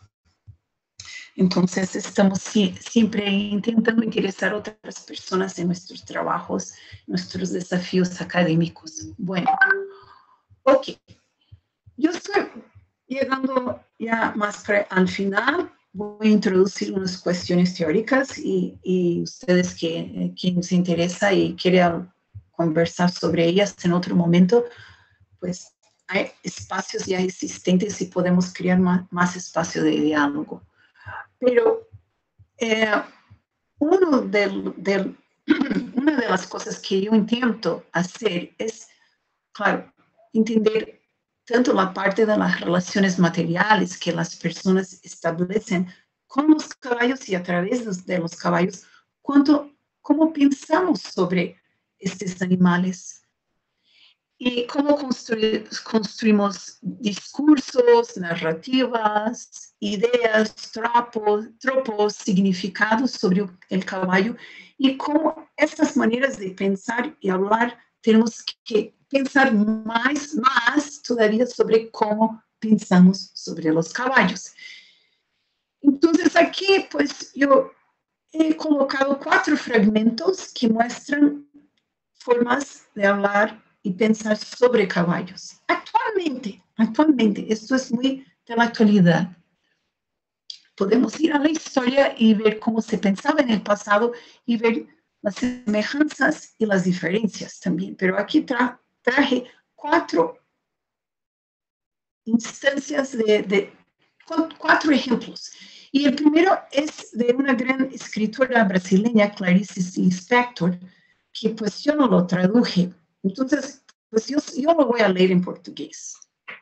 Entonces estamos si, siempre intentando interesar a otras personas en nuestros trabajos, nuestros desafíos académicos. Bueno, ok. Yo estoy llegando ya más al final. Voy a introducir unas cuestiones teóricas y, y ustedes que quien se interesa y quiere conversar sobre ellas en otro momento, pues hay espacios ya existentes y podemos crear más, más espacio de diálogo. Pero eh, uno de, de, una de las cosas que yo intento hacer es, claro, entender tanto la parte de las relaciones materiales que las personas establecen con los caballos y a través de los caballos, cuanto cómo pensamos sobre estos animales y cómo construir, construimos discursos, narrativas, ideas, tropos, tropos, significados sobre el caballo y cómo estas maneras de pensar y hablar tenemos que pensar más, más todavía sobre cómo pensamos sobre los caballos. Entonces aquí pues yo he colocado cuatro fragmentos que muestran formas de hablar y pensar sobre caballos. Actualmente, actualmente, esto es muy de la actualidad. Podemos ir a la historia y ver cómo se pensaba en el pasado y ver las semejanzas y las diferencias también. Pero aquí tra traje cuatro instancias de, de cuatro ejemplos. Y el primero es de una gran escritora brasileña, Clarice Lispector, que pues yo no lo traduje. Entonces, pues yo, yo lo voy a leer en portugués.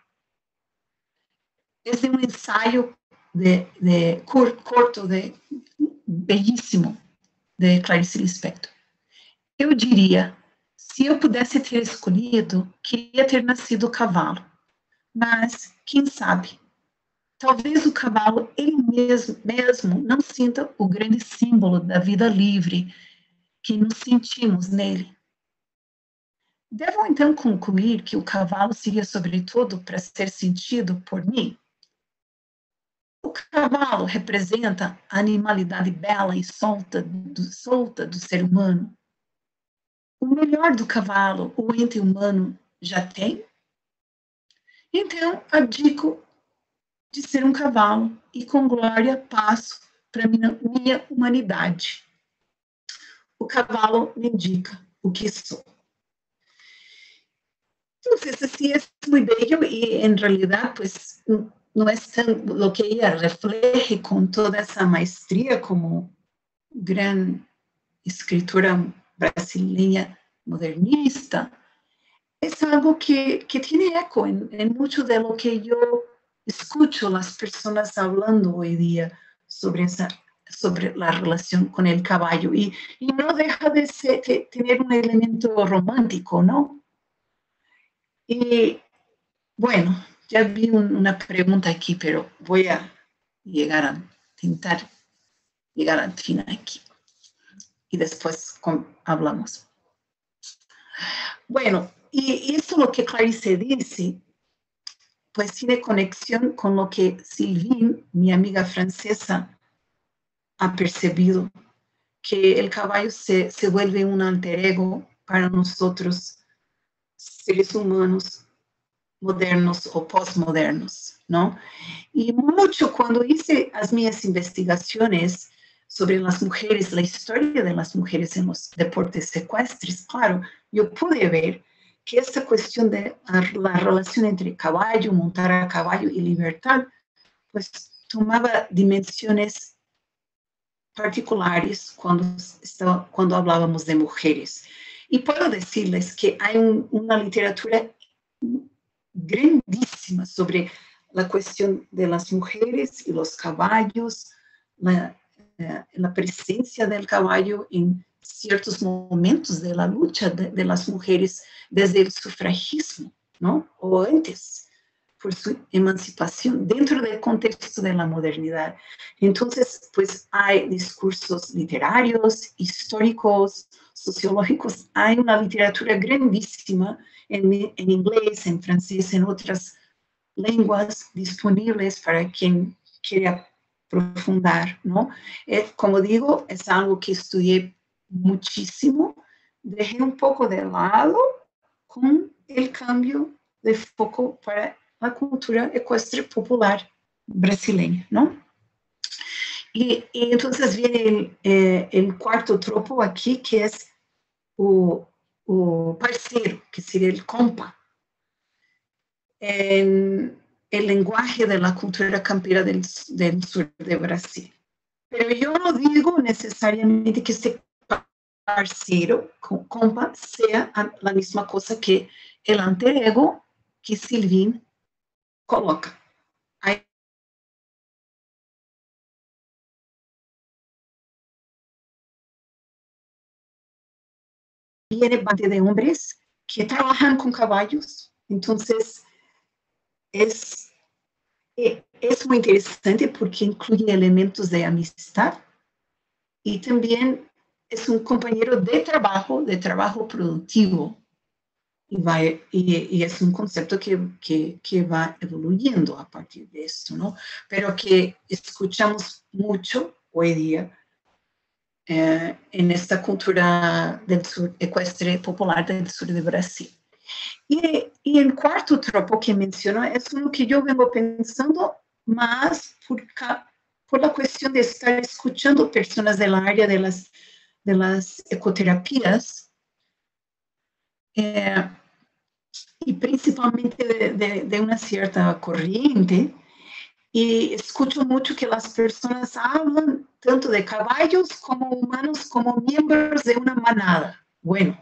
Es de un ensayo de, de corto, de, bellísimo, de Clarice Lispector. Eu diria, se eu pudesse ter escolhido, queria ter nascido cavalo. Mas, quem sabe? talvez o cavalo, ele mesmo, mesmo não sinta o grande símbolo da vida livre que nos sentimos nele. Devo então concluir que o cavalo seria, sobretudo, para ser sentido por mim? O cavalo representa a animalidade bela e solta do, solta do ser humano. O melhor do cavalo o ente humano já tem? Então, abdico de ser um cavalo e com glória passo para minha, minha humanidade. O cavalo me indica o que sou. Entonces, así es muy bello y en realidad, pues, no es tan, lo que ella refleje con toda esa maestría como gran escritora brasileña modernista, es algo que, que tiene eco en, en mucho de lo que yo escucho las personas hablando hoy día sobre, esa, sobre la relación con el caballo. Y, y no deja de ser, de tener un elemento romántico, ¿no? Y bueno, ya vi un, una pregunta aquí, pero voy a llegar a intentar llegar al fin aquí. Y después con, hablamos. Bueno, y esto lo que Clarice dice, pues tiene conexión con lo que Sylvine, mi amiga francesa, ha percibido, que el caballo se, se vuelve un alter ego para nosotros, seres humanos, modernos o postmodernos, ¿no? Y mucho cuando hice las mías investigaciones sobre las mujeres, la historia de las mujeres en los deportes ecuestres, claro, yo pude ver que esta cuestión de la relación entre caballo, montar a caballo y libertad, pues tomaba dimensiones particulares cuando, estaba, cuando hablábamos de mujeres. Y puedo decirles que hay un, una literatura grandísima sobre la cuestión de las mujeres y los caballos, la, eh, la presencia del caballo en ciertos momentos de la lucha de, de las mujeres desde el sufragismo, ¿no? O antes, por su emancipación dentro del contexto de la modernidad. Entonces, pues hay discursos literarios, históricos, sociológicos, hay una literatura grandísima en, en inglés, en francés, en otras lenguas disponibles para quien quiera profundar, ¿no? Eh, como digo, es algo que estudié muchísimo, dejé un poco de lado con el cambio de foco para la cultura ecuestre popular brasileña, ¿no? Y, y entonces viene el, eh, el cuarto tropo aquí, que es o, o parceiro, que sería el compa, en el lenguaje de la cultura campera del, del sur de Brasil. Pero yo no digo necesariamente que este parceiro, compa, sea la misma cosa que el alter ego que Sylvine coloca. Hay viene parte de hombres que trabajan con caballos, entonces es, es muy interesante porque incluye elementos de amistad y también es un compañero de trabajo, de trabajo productivo, y, va, y, y es un concepto que, que, que va evoluyendo a partir de esto, ¿no? Pero que escuchamos mucho hoy día eh, en esta cultura del sur ecuestre popular del sur de Brasil. Y, y el cuarto tropo que menciono es uno que yo vengo pensando más por, por la cuestión de estar escuchando personas del área de las, de las ecoterapias, eh, y principalmente de, de, de una cierta corriente, y escucho mucho que las personas hablan tanto de caballos como humanos como miembros de una manada. Bueno,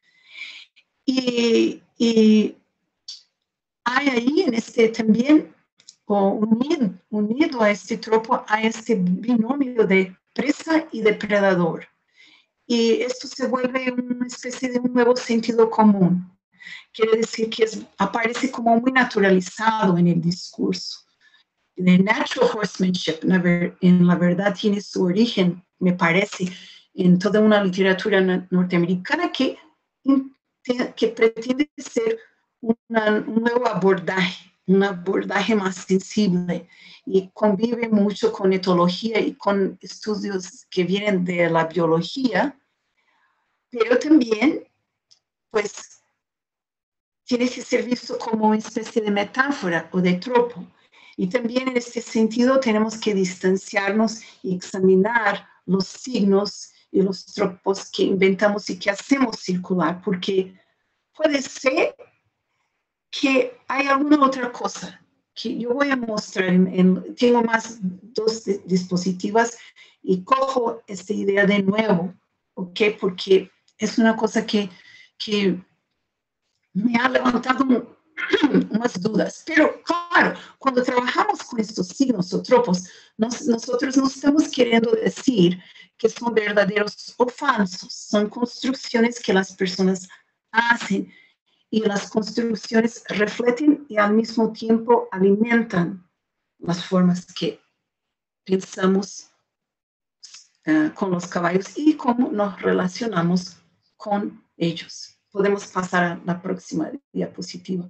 y, y hay ahí en este también, o unido, unido a este tropo, a este binomio de presa y depredador. Y esto se vuelve una especie de un nuevo sentido común. Quiere decir que es, aparece como muy naturalizado en el discurso. de natural horsemanship, en la verdad tiene su origen, me parece, en toda una literatura norteamericana que, que pretende ser una, un nuevo abordaje, un abordaje más sensible y convive mucho con etología y con estudios que vienen de la biología, pero también, pues, tiene que ser visto como una especie de metáfora o de tropo. Y también en este sentido tenemos que distanciarnos y examinar los signos y los tropos que inventamos y que hacemos circular, porque puede ser que hay alguna otra cosa que yo voy a mostrar. En, en, tengo más dos dispositivos y cojo esta idea de nuevo, ¿ok? Porque es una cosa que, que me ha levantado unas dudas. Pero claro, cuando trabajamos con estos signos o tropos, nos, nosotros no estamos queriendo decir que son verdaderos o falsos, son construcciones que las personas hacen y las construcciones reflejan y al mismo tiempo alimentan las formas que pensamos uh, con los caballos y cómo nos relacionamos con ellos. Podemos pasar a la próxima diapositiva.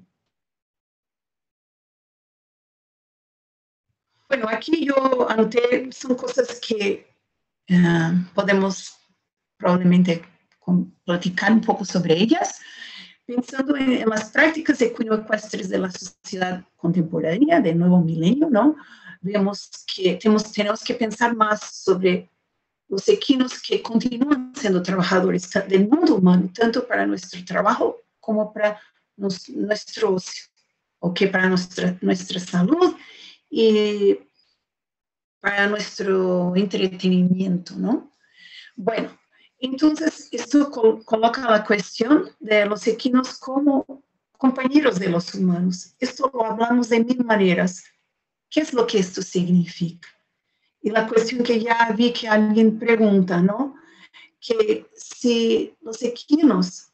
Bueno, aquí yo anoté, son cosas que uh, podemos probablemente platicar un poco sobre ellas. Pensando en, en las prácticas equinoecuestres de la sociedad contemporánea, del nuevo milenio, ¿no? Vemos que tenemos, tenemos que pensar más sobre los equinos que continúan siendo trabajadores del mundo humano, tanto para nuestro trabajo como para nos, nuestro ocio, o que para nuestra, nuestra salud y para nuestro entretenimiento, ¿no? Bueno, entonces esto col coloca la cuestión de los equinos como compañeros de los humanos. Esto lo hablamos de mil maneras. ¿Qué es lo que esto significa? Y la cuestión que ya vi que alguien pregunta, ¿no? Que si los equinos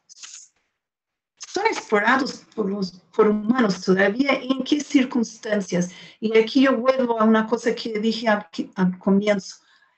son explorados por los por humanos todavía, ¿en qué circunstancias? Y aquí yo vuelvo a una cosa que dije al, al comienzo.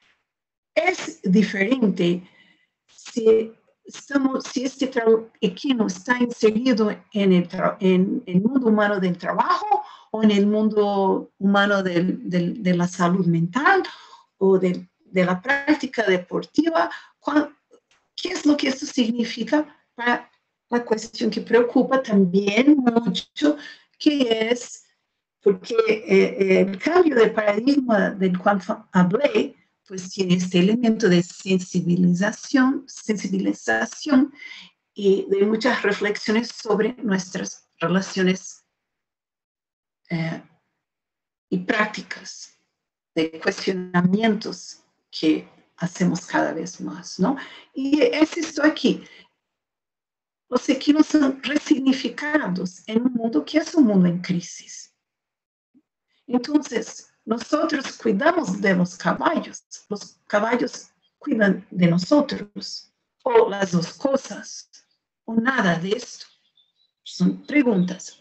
Es diferente si, estamos, si este equino está inserido en el, en el mundo humano del trabajo o en el mundo humano del, del, de la salud mental o de, de la práctica deportiva. ¿Qué es lo que esto significa para la cuestión que preocupa también mucho, que es porque eh, el cambio de paradigma del cual hablé, pues tiene este elemento de sensibilización, sensibilización y de muchas reflexiones sobre nuestras relaciones eh, y prácticas, de cuestionamientos que hacemos cada vez más, ¿no? Y es esto aquí. Los equinos son resignificados en un mundo que es un mundo en crisis. Entonces, nosotros cuidamos de los caballos, los caballos cuidan de nosotros, o las dos cosas, o nada de esto. Son preguntas.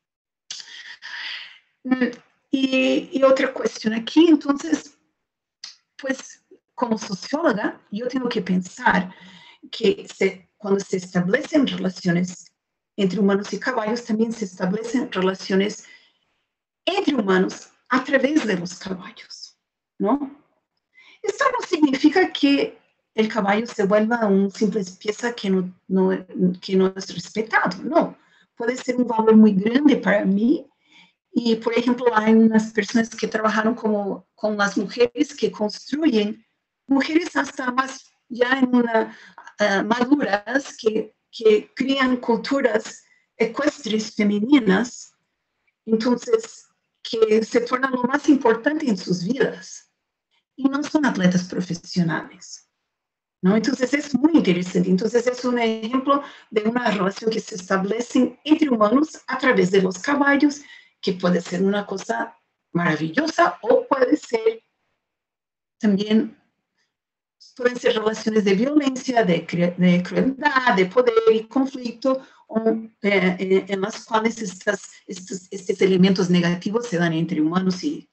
Y, y otra cuestión aquí, entonces, pues, como socióloga, yo tengo que pensar que se, cuando se establecen relaciones entre humanos y caballos, también se establecen relaciones entre humanos a través de los caballos, ¿no? Esto no significa que el caballo se vuelva una simple pieza que no, no, que no es respetado, no. Puede ser un valor muy grande para mí. Y, por ejemplo, hay unas personas que trabajaron como, con las mujeres que construyen, mujeres hasta más ya en una, uh, maduras, que, que crían culturas ecuestres femeninas, entonces, que se tornan lo más importante en sus vidas. Y no son atletas profesionales, ¿no? Entonces, es muy interesante. Entonces, es un ejemplo de una relación que se establece entre humanos a través de los caballos, que puede ser una cosa maravillosa o puede ser también, pueden ser relaciones de violencia, de, de crueldad, de poder y conflicto, o, eh, en las cuales estas, estos, estos elementos negativos se dan entre humanos y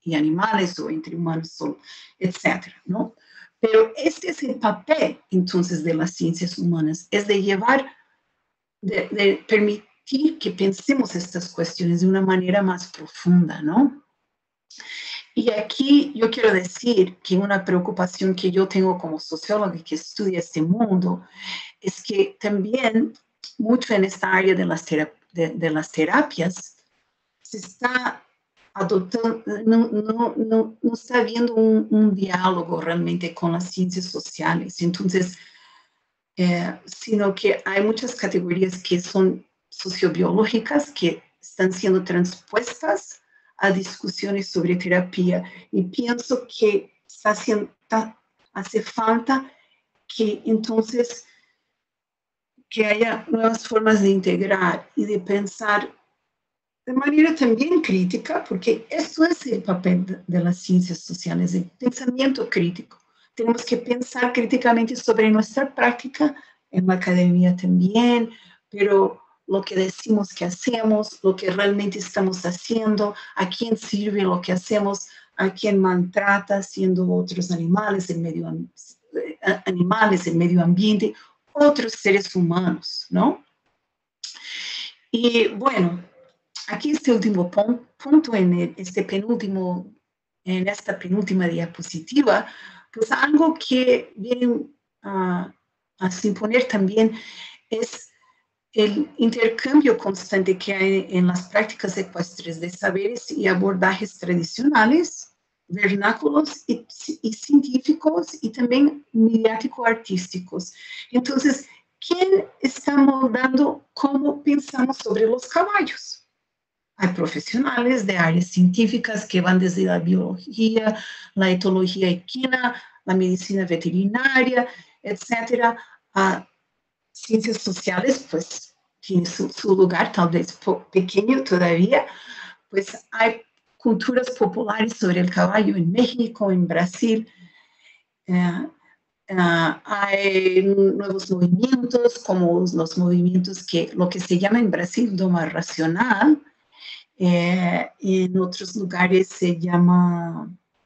y animales o entre humanos, etcétera, ¿no? Pero este es el papel, entonces, de las ciencias humanas, es de llevar, de, de permitir que pensemos estas cuestiones de una manera más profunda, ¿no? Y aquí yo quiero decir que una preocupación que yo tengo como socióloga que estudia este mundo es que también mucho en esta área de las, terap de, de las terapias se está adoptando, no, no, no, no está habiendo un, un diálogo realmente con las ciencias sociales. Entonces, eh, sino que hay muchas categorías que son sociobiológicas que están siendo transpuestas a discusiones sobre terapia. Y pienso que está haciendo, está, hace falta que entonces que haya nuevas formas de integrar y de pensar de manera también crítica, porque esto es el papel de, de las ciencias sociales, el pensamiento crítico. Tenemos que pensar críticamente sobre nuestra práctica, en la academia también, pero lo que decimos que hacemos, lo que realmente estamos haciendo, a quién sirve lo que hacemos, a quién maltrata, siendo otros animales, el medio, animales, el medio ambiente, otros seres humanos, ¿no? Y bueno, aquí este último punto, en el, este penúltimo, en esta penúltima diapositiva, pues algo que viene a, a suponer también es el intercambio constante que hay en las prácticas ecuestres de saberes y abordajes tradicionales, vernáculos y, y científicos y también mediático-artísticos. Entonces, ¿quién está moldando cómo pensamos sobre los caballos? Hay profesionales de áreas científicas que van desde la biología, la etología equina, la medicina veterinaria, etcétera, a ciencias sociales, pues tiene su, su lugar, tal vez pequeño todavía, pues hay culturas populares sobre el caballo en México, en Brasil, uh, uh, hay nuevos movimientos, como los movimientos que, lo que se llama en Brasil doma racional, eh, en otros lugares se llama,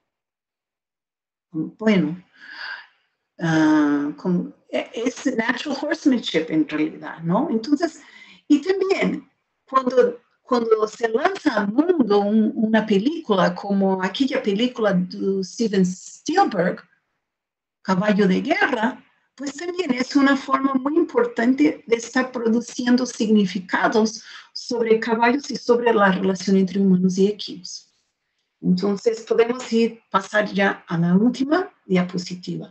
bueno, uh, como, es natural horsemanship en realidad, ¿no? Entonces, y también cuando, cuando se lanza al mundo un, una película como aquella película de Steven Spielberg, Caballo de Guerra, pues también es una forma muy importante de estar produciendo significados sobre caballos y sobre la relación entre humanos y equinos. Entonces, podemos ir, pasar ya a la última diapositiva.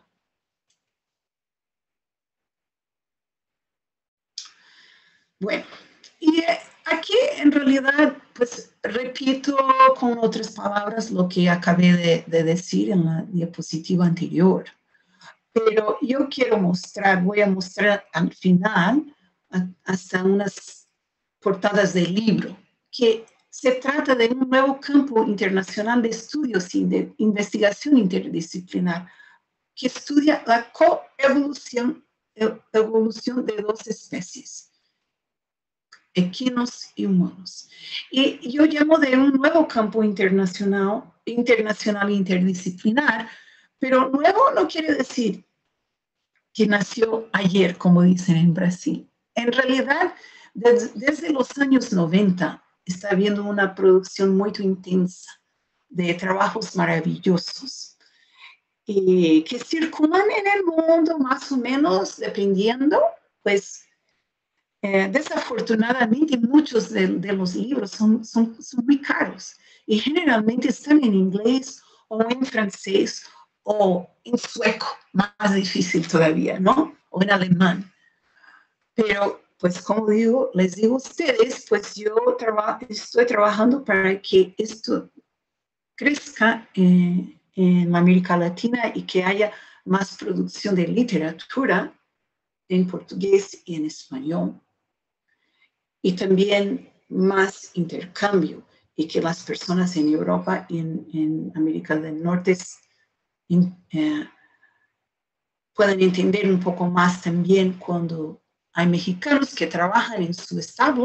Bueno, y aquí en realidad, pues repito con otras palabras lo que acabé de, de decir en la diapositiva anterior. Pero yo quiero mostrar, voy a mostrar al final, hasta unas portadas del libro, que se trata de un nuevo campo internacional de estudios y de investigación interdisciplinar que estudia la coevolución evolución de dos especies, equinos y humanos. Y yo llamo de un nuevo campo internacional, internacional interdisciplinar, pero nuevo no quiere decir que nació ayer, como dicen en Brasil. En realidad, desde, desde los años noventa, está habiendo una producción muy intensa de trabajos maravillosos eh, que circulan en el mundo más o menos dependiendo, pues, eh, desafortunadamente muchos de, de los libros son, son, son muy caros y generalmente están en inglés o en francés o en sueco, más difícil todavía, ¿no? O en alemán. Pero, pues como digo, les digo a ustedes, pues yo traba estoy trabajando para que esto crezca eh, en América Latina y que haya más producción de literatura en portugués y en español. Y también más intercambio y que las personas en Europa y en, en América del Norte in, eh, puedan entender un poco más también cuando hay mexicanos que trabajan en su establo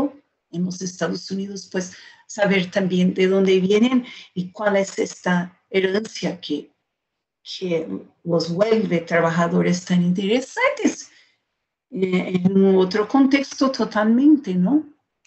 en los Estados Unidos, pues saber también de dónde vienen y cuál es esta herencia que, que los vuelve trabajadores tan interesantes eh, en un otro contexto totalmente, ¿no?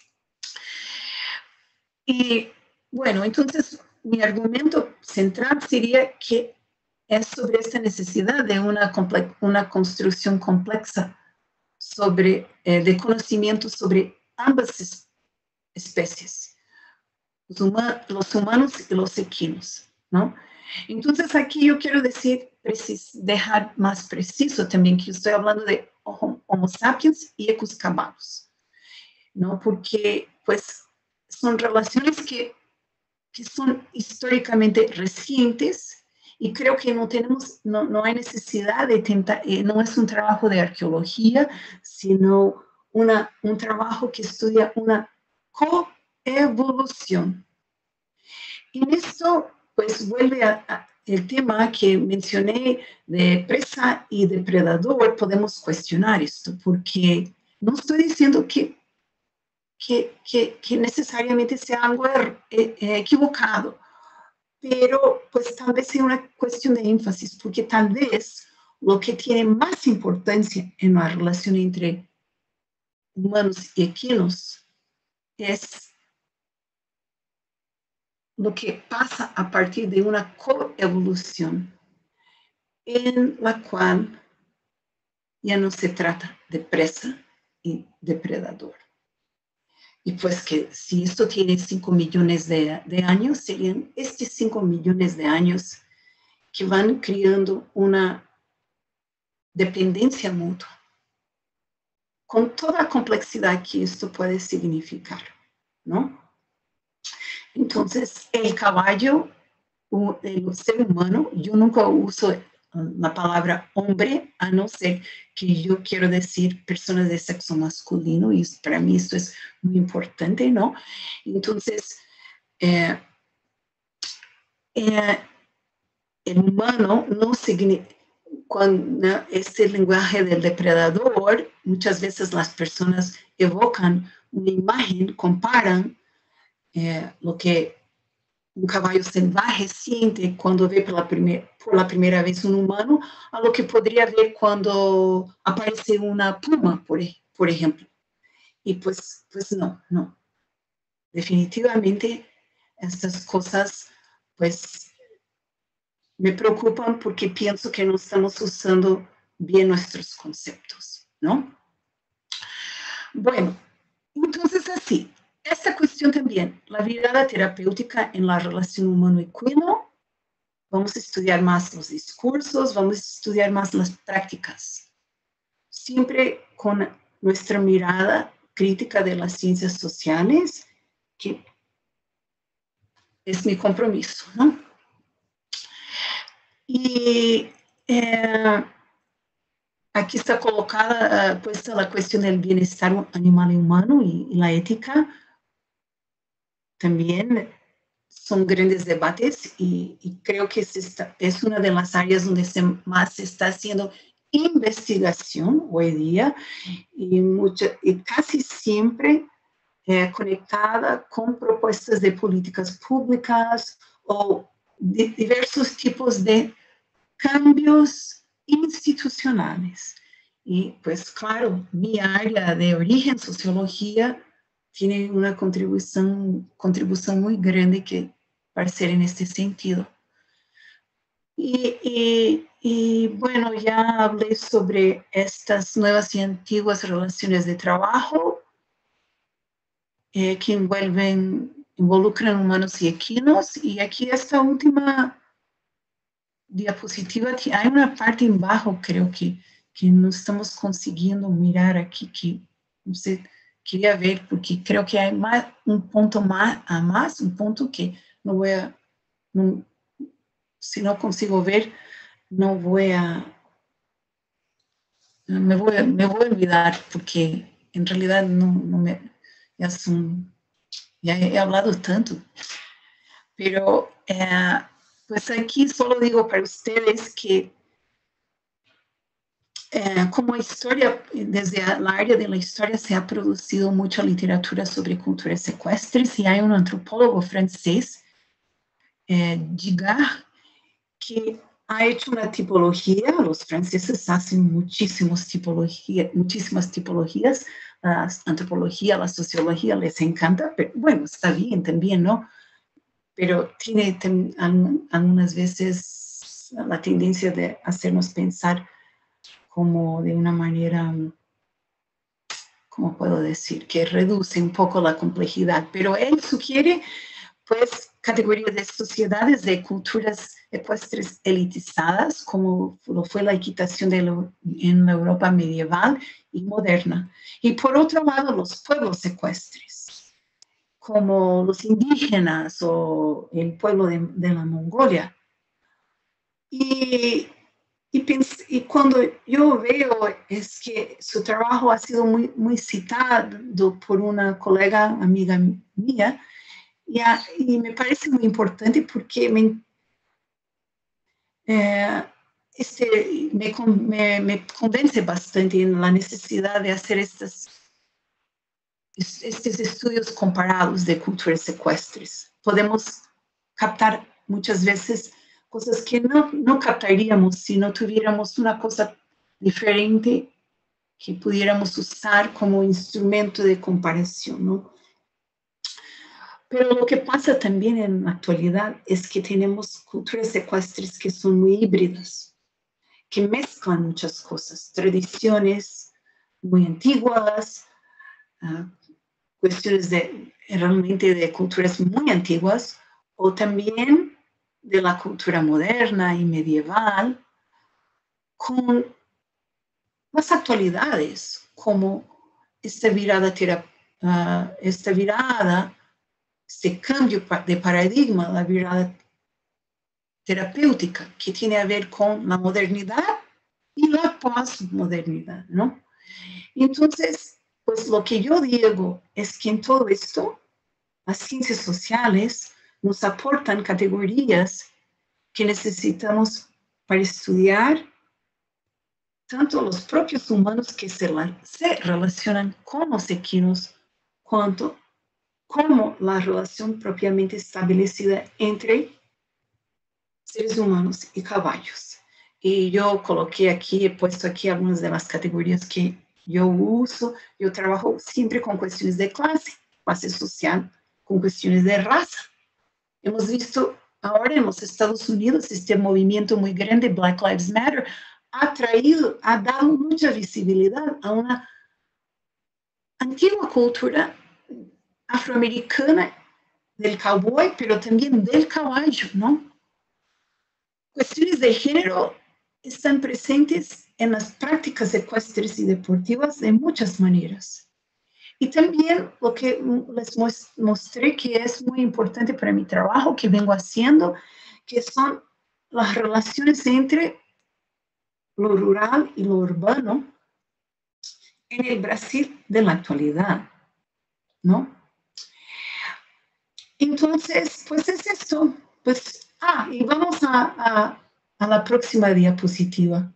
Y bueno, entonces mi argumento central sería que es sobre esta necesidad de una, una construcción compleja sobre, eh, de conocimiento sobre ambas es, especies, los, huma, los humanos y los equinos, ¿no? Entonces aquí yo quiero decir, precis, dejar más preciso también que yo estoy hablando de Homo sapiens y Equus caballos, ¿no? Porque pues son relaciones que, que son históricamente recientes y creo que no tenemos, no, no hay necesidad de tentar, eh, no es un trabajo de arqueología, sino una, un trabajo que estudia una coevolución. En esto, pues vuelve a, a el tema que mencioné de presa y depredador, podemos cuestionar esto, porque no estoy diciendo que Que, que, que, necesariamente sea algo er, eh, equivocado, pero pues tal vez sea una cuestión de énfasis, porque tal vez lo que tiene más importancia en la relación entre humanos y equinos es lo que pasa a partir de una coevolución en la cual ya no se trata de presa y depredador. Y pues que si esto tiene cinco millones de, de años, serían estos cinco millones de años que van creando una dependencia mutua, con toda la complejidad que esto puede significar, ¿no? Entonces, el caballo, el ser humano, yo nunca uso la palabra hombre, a no ser que yo quiero decir personas de sexo masculino, y para mí esto es muy importante, ¿no? Entonces, eh, eh, el humano no significa, cuando este lenguaje del depredador, muchas veces las personas evocan una imagen, comparan eh, lo que un caballo salvaje siente cuando ve por la, primer, por la primera vez un humano, a lo que podría ver cuando aparece una puma, por, por ejemplo. Y pues, pues no, no. Definitivamente estas cosas, pues, me preocupan porque pienso que no estamos usando bien nuestros conceptos, ¿no? Bueno, entonces así, esta cuestión también, la mirada terapéutica en la relación humano-equino. Vamos a estudiar más los discursos, vamos a estudiar más las prácticas, siempre con nuestra mirada crítica de las ciencias sociales, que es mi compromiso, ¿no? Y eh, aquí está colocada, uh, puesta la cuestión del bienestar animal y humano y, y la ética. También son grandes debates y, y creo que es, esta, es una de las áreas donde se, más se está haciendo investigación hoy día y, mucha, y casi siempre eh, conectada con propuestas de políticas públicas o de diversos tipos de cambios institucionales. Y pues claro, mi área de origen, sociología, tiene una contribución, contribución muy grande que para ser en este sentido. Y, y, y bueno, ya hablé sobre estas nuevas y antiguas relaciones de trabajo eh, que envuelven, involucran humanos y equinos. Y aquí esta última diapositiva, hay una parte en bajo, creo que, que no estamos consiguiendo mirar aquí, que no sé, quería ver, porque creo que hay más, un punto más, a más, un punto que no voy a, no, si no consigo ver, no voy a, me voy, me voy a olvidar, porque en realidad no, no me, ya son, ya he hablado tanto, pero eh, pues aquí solo digo para ustedes que eh, como historia, desde la área de la historia se ha producido mucha literatura sobre culturas ecuestres y hay un antropólogo francés, eh, Digard, que ha hecho una tipología. Los franceses hacen muchísimas tipologías, muchísimas tipologías. La antropología, la sociología les encanta, pero bueno, está bien también, ¿no? Pero tiene algunas veces la tendencia de hacernos pensar como de una manera, ¿cómo puedo decir? Que reduce un poco la complejidad, pero él sugiere, pues, categorías de sociedades, de culturas ecuestres elitizadas, como lo fue la equitación de lo, en la Europa medieval y moderna. Y por otro lado, los pueblos ecuestres, como los indígenas o el pueblo de, de la Mongolia. Y, y, pensé, y cuando yo veo es que su trabajo ha sido muy, muy citado por una colega, amiga mía, y, a, y me parece muy importante porque me, eh, este, me, me, me convence bastante en la necesidad de hacer estas, estos estudios comparados de culturas ecuestres. Podemos captar muchas veces cosas que no, no captaríamos si no tuviéramos una cosa diferente que pudiéramos usar como instrumento de comparación, ¿no? Pero lo que pasa también en la actualidad es que tenemos culturas ecuestres que son muy híbridas, que mezclan muchas cosas, tradiciones muy antiguas, uh, cuestiones de, realmente de culturas muy antiguas, o también de la cultura moderna y medieval, con las actualidades, como esta virada, uh, esta virada, este cambio de paradigma, la virada terapéutica, que tiene a ver con la modernidad y la posmodernidad, ¿no? Entonces, pues lo que yo digo es que en todo esto, las ciencias sociales nos aportan categorías que necesitamos para estudiar tanto los propios humanos que se, se relacionan con los equinos, cuanto como la relación propiamente establecida entre seres humanos y caballos. Y yo coloqué aquí, he puesto aquí algunas de las categorías que yo uso. Yo trabajo siempre con cuestiones de clase, clase social, con cuestiones de raza. Hemos visto ahora en los Estados Unidos este movimiento muy grande, Black Lives Matter, ha traído, ha dado mucha visibilidad a una antigua cultura afroamericana del cowboy, pero también del caballo, ¿no? Cuestiones de género están presentes en las prácticas ecuestres y deportivas de muchas maneras. Y también lo que les mostré que es muy importante para mi trabajo que vengo haciendo, que son las relaciones entre lo rural y lo urbano en el Brasil de la actualidad, ¿no? Entonces, pues es esto. Pues, ah, y vamos a, a, a la próxima diapositiva.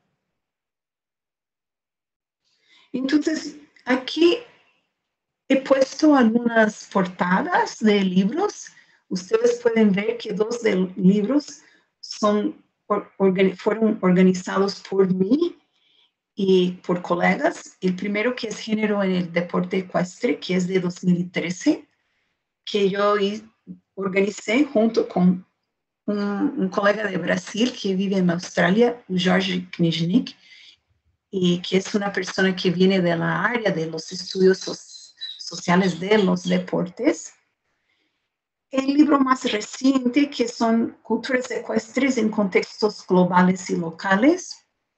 Entonces, aquí he puesto algunas portadas de libros. Ustedes pueden ver que dos de los libros son, or, organi fueron organizados por mí y por colegas. El primero, que es Género en el Deporte Ecuestre, que es de dos mil trece, que yo organicé junto con un, un colega de Brasil que vive en Australia, Jorge Kniznik, y que es una persona que viene de la área de los estudios so sociales de los deportes. El libro más reciente, que son Culturas Ecuestres en Contextos Globales y Locales,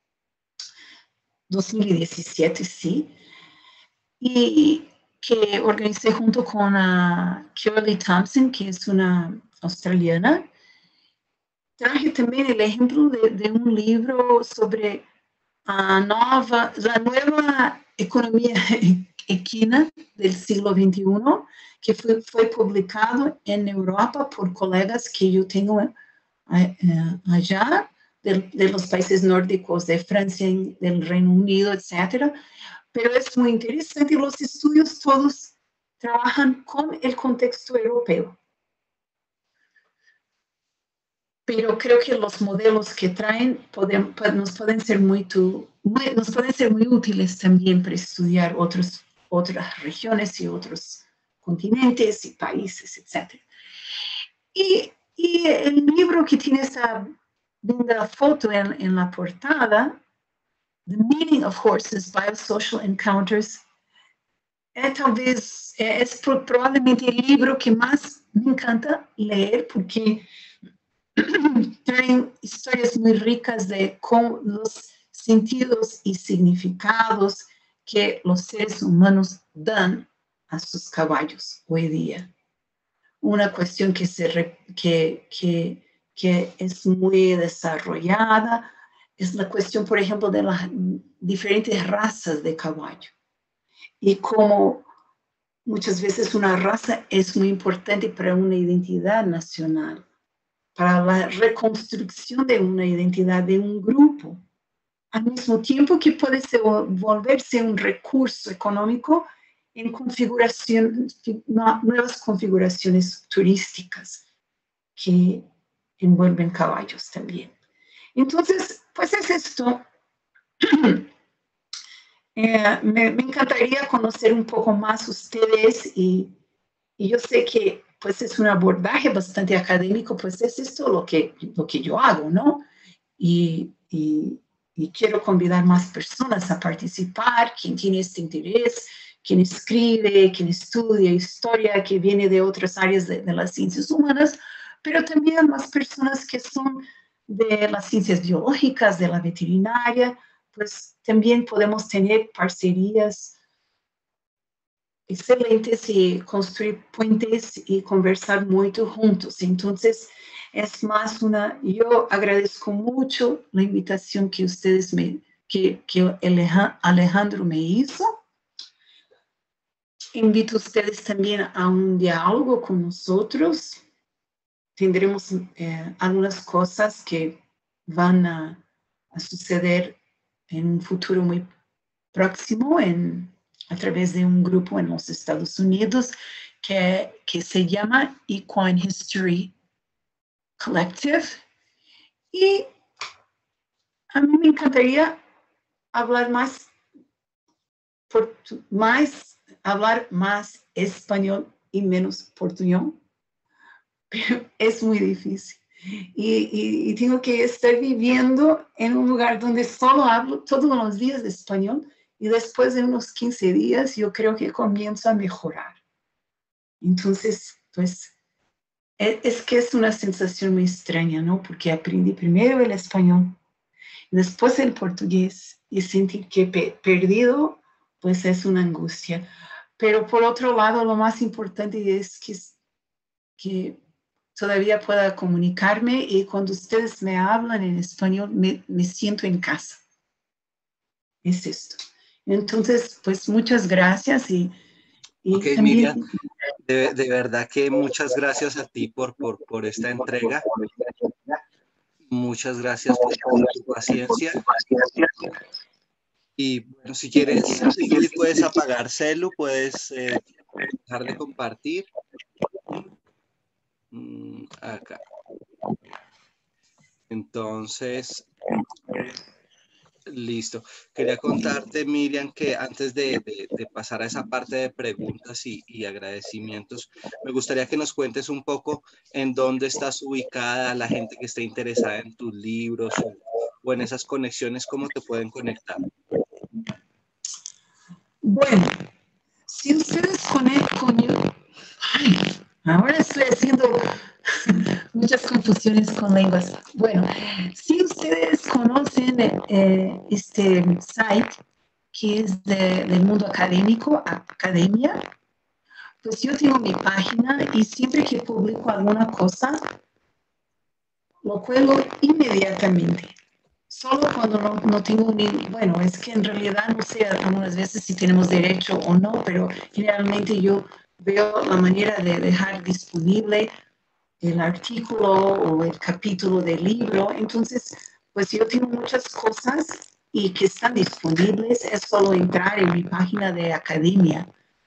dos mil diecisiete, sí, y que organicé junto con uh, Kirley Thompson, que es una australiana. Traje también el ejemplo de, de un libro sobre a nova, la nueva economía equina del siglo veintiuno, que fue, fue publicado en Europa por colegas que yo tengo eh, allá, de, de los países nórdicos, de Francia, del Reino Unido, etcétera. Pero es muy interesante, los estudios todos trabajan con el contexto europeo. Pero creo que los modelos que traen pueden, nos, pueden ser muy, muy, nos pueden ser muy útiles también para estudiar otros, otras regiones y otros continentes y países, etcétera. Y, y el libro que tiene esa linda foto en, en la portada, The Meaning of Horses, Biosocial Encounters, es tal vez, es probablemente el libro que más me encanta leer porque traen historias muy ricas de cómo los sentidos y significados que los seres humanos dan a sus caballos hoy día. Una cuestión que, se, que, que, que es muy desarrollada es la cuestión, por ejemplo, de las diferentes razas de caballo. Y cómo muchas veces una raza es muy importante para una identidad nacional, para la reconstrucción de una identidad de un grupo, al mismo tiempo que puede ser, volverse un recurso económico en configuración, nuevas configuraciones turísticas que envuelven caballos también. Entonces, pues es esto. eh, me, me encantaría conocer un poco más ustedes y, y yo sé que pues es un abordaje bastante académico, pues es esto lo que, lo que yo hago, ¿no? Y, y, y quiero convidar más personas a participar, quien tiene este interés, quien escribe, quien estudia historia, que viene de otras áreas de, de las ciencias humanas, pero también más personas que son de las ciencias biológicas, de la veterinaria, pues también podemos tener parcerías excelentes y construir puentes y conversar mucho juntos. Entonces, es más una, yo agradezco mucho la invitación que ustedes me, que, que Alejandro me hizo. Invito a ustedes también a un diálogo con nosotros. Tendremos eh, algunas cosas que van a, a suceder en un futuro muy próximo en a través de un grupo en los Estados Unidos que, que se llama Equine History Collective. Y a mí me encantaría hablar más, más, hablar más español y menos portuñol, pero es muy difícil. Y, y, y tengo que estar viviendo en un lugar donde solo hablo todos los días de español. Y después de unos quince días, yo creo que comienzo a mejorar. Entonces, pues, es, es que es una sensación muy extraña, ¿no? Porque aprendí primero el español, después el portugués, y sentir que he perdido, pues es una angustia. Pero por otro lado, lo más importante es que, que todavía pueda comunicarme y cuando ustedes me hablan en español, me, me siento en casa. Es esto. Entonces, pues muchas gracias y, y ok, también... Miriam, de, de verdad que muchas gracias a ti por, por, por esta entrega. Muchas gracias por, por tu paciencia. Y bueno, si quieres seguir, puedes apagar celu, puedes eh, dejar de compartir. Mm, acá. Entonces... Listo. Quería contarte, Miriam, que antes de, de, de pasar a esa parte de preguntas y, y agradecimientos, me gustaría que nos cuentes un poco en dónde estás ubicada, la gente que esté interesada en tus libros o, o en esas conexiones, cómo te pueden conectar. Bueno, si ustedes conectan, ay, ahora estoy haciendo muchas confusiones con lenguas. Bueno, si ustedes conocen eh, este site que es de, del mundo académico, Academia, pues yo tengo mi página y siempre que publico alguna cosa, lo cuelgo inmediatamente. Solo cuando no, no tengo ni, bueno, es que en realidad no sé algunas veces si tenemos derecho o no, pero generalmente yo veo la manera de dejar disponible el artículo o el capítulo del libro. Entonces, pues yo tengo muchas cosas y que están disponibles. Es solo entrar en mi página de academia.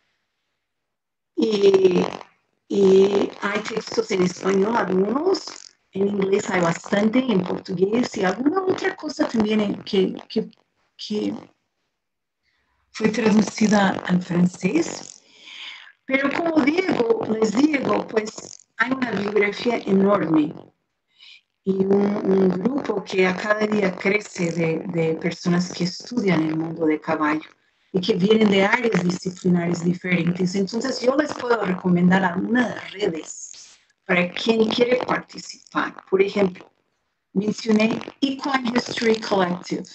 Y, y hay textos en español, algunos. En inglés hay bastante, en portugués y alguna otra cosa también que, que, que fue traducida al francés. Pero como digo, les digo, pues hay una bibliografía enorme y un, un grupo que a cada día crece de, de personas que estudian el mundo de caballo y que vienen de áreas disciplinares diferentes. Entonces yo les puedo recomendar algunas redes para quien quiere participar. Por ejemplo, mencioné Equine History Collective.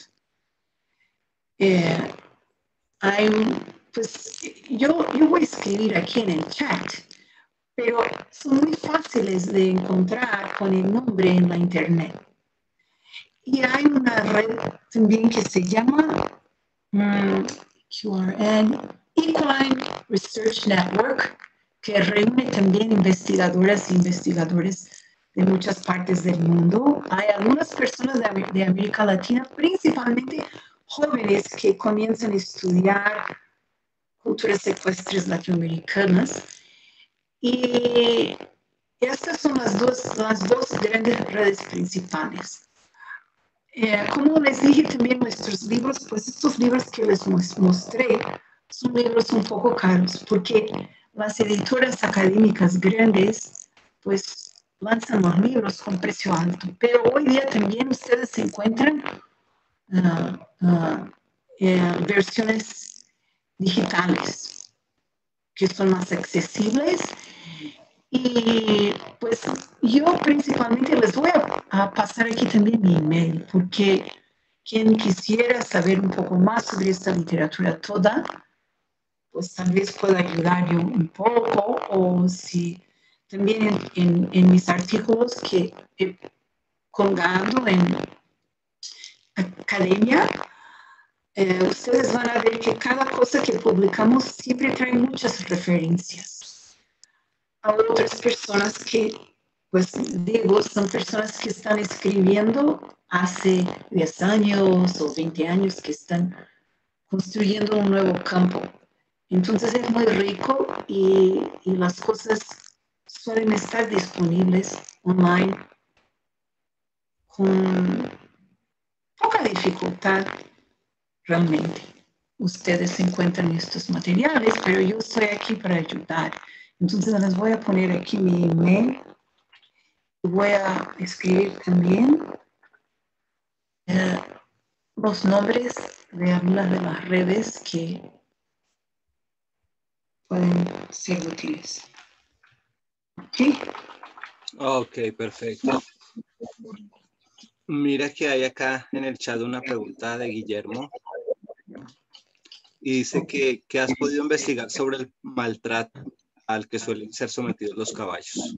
Eh, hay un, pues yo, yo voy a escribir aquí en el chat, pero son muy fáciles de encontrar con el nombre en la internet. Y hay una red también que se llama um, Q R N, Equine Research Network, que reúne también investigadoras e investigadores de muchas partes del mundo. Hay algunas personas de, de América Latina, principalmente jóvenes que comienzan a estudiar culturas ecuestres latinoamericanas. Y estas son las dos, las dos grandes redes principales. Eh, como les dije también, nuestros libros, pues estos libros que les mostré son libros un poco caros, porque las editoras académicas grandes, pues lanzan los libros con precio alto. Pero hoy día también ustedes encuentran uh, uh, eh, versiones digitales que son más accesibles. Y pues yo principalmente les voy a, a pasar aquí también mi email, porque quien quisiera saber un poco más sobre esta literatura toda, pues tal vez pueda ayudar yo un poco, o si también en, en, en mis artículos que he colgado en academia, eh, ustedes van a ver que cada cosa que publicamos siempre trae muchas referencias a otras personas que, pues digo, son personas que están escribiendo hace diez años o veinte años, que están construyendo un nuevo campo. Entonces es muy rico y, y las cosas suelen estar disponibles online con poca dificultad realmente. Ustedes encuentran estos materiales, pero yo estoy aquí para ayudar. Entonces les voy a poner aquí mi email. Voy a escribir también eh, los nombres de algunas de las redes que pueden ser útiles. ¿Sí? Ok, perfecto. Mira que hay acá en el chat una pregunta de Guillermo y dice que, que has podido investigar sobre el maltrato al que suelen ser sometidos los caballos.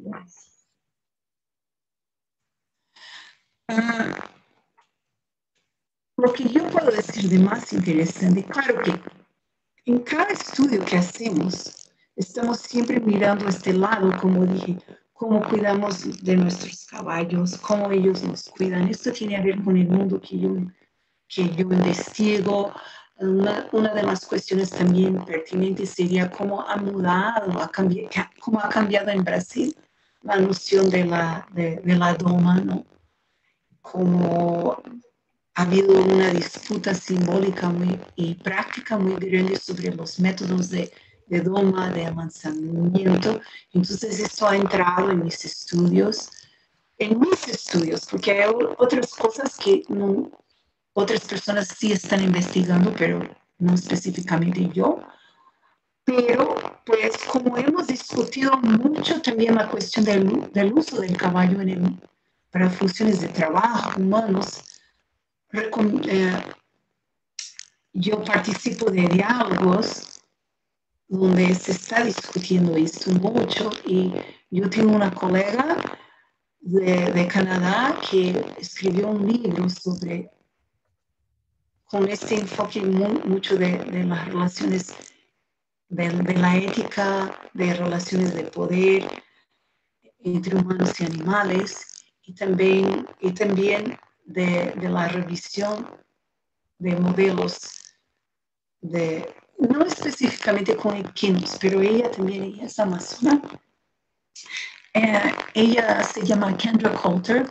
Uh, lo que yo puedo decir de más interesante, claro que en cada estudio que hacemos, estamos siempre mirando este lado, como dije, cómo cuidamos de nuestros caballos, cómo ellos nos cuidan. Esto tiene que ver con el mundo que yo, que yo investigo. Una, una de las cuestiones también pertinentes sería cómo ha mudado, ha cambiado, cómo ha cambiado en Brasil la noción de la, de, de la doma, ¿no? Cómo ha habido una disputa simbólica muy, y práctica muy grande sobre los métodos de, de doma, de avanzamiento. Entonces esto ha entrado en mis estudios, en mis estudios, porque hay otras cosas que no, otras personas sí están investigando, pero no específicamente yo. Pero, pues, como hemos discutido mucho también la cuestión del, del uso del caballo en el, para funciones de trabajo humanos, eh, yo participo de diálogos donde se está discutiendo esto mucho, y yo tengo una colega de, de Canadá que escribió un libro sobre, con este enfoque muy, mucho de, de las relaciones, de, de la ética, de relaciones de poder entre humanos y animales, y también, y también de, de la revisión de modelos, de, no específicamente con equinos, pero ella también ella es amazona. Eh, ella se llama Kendra Coulter.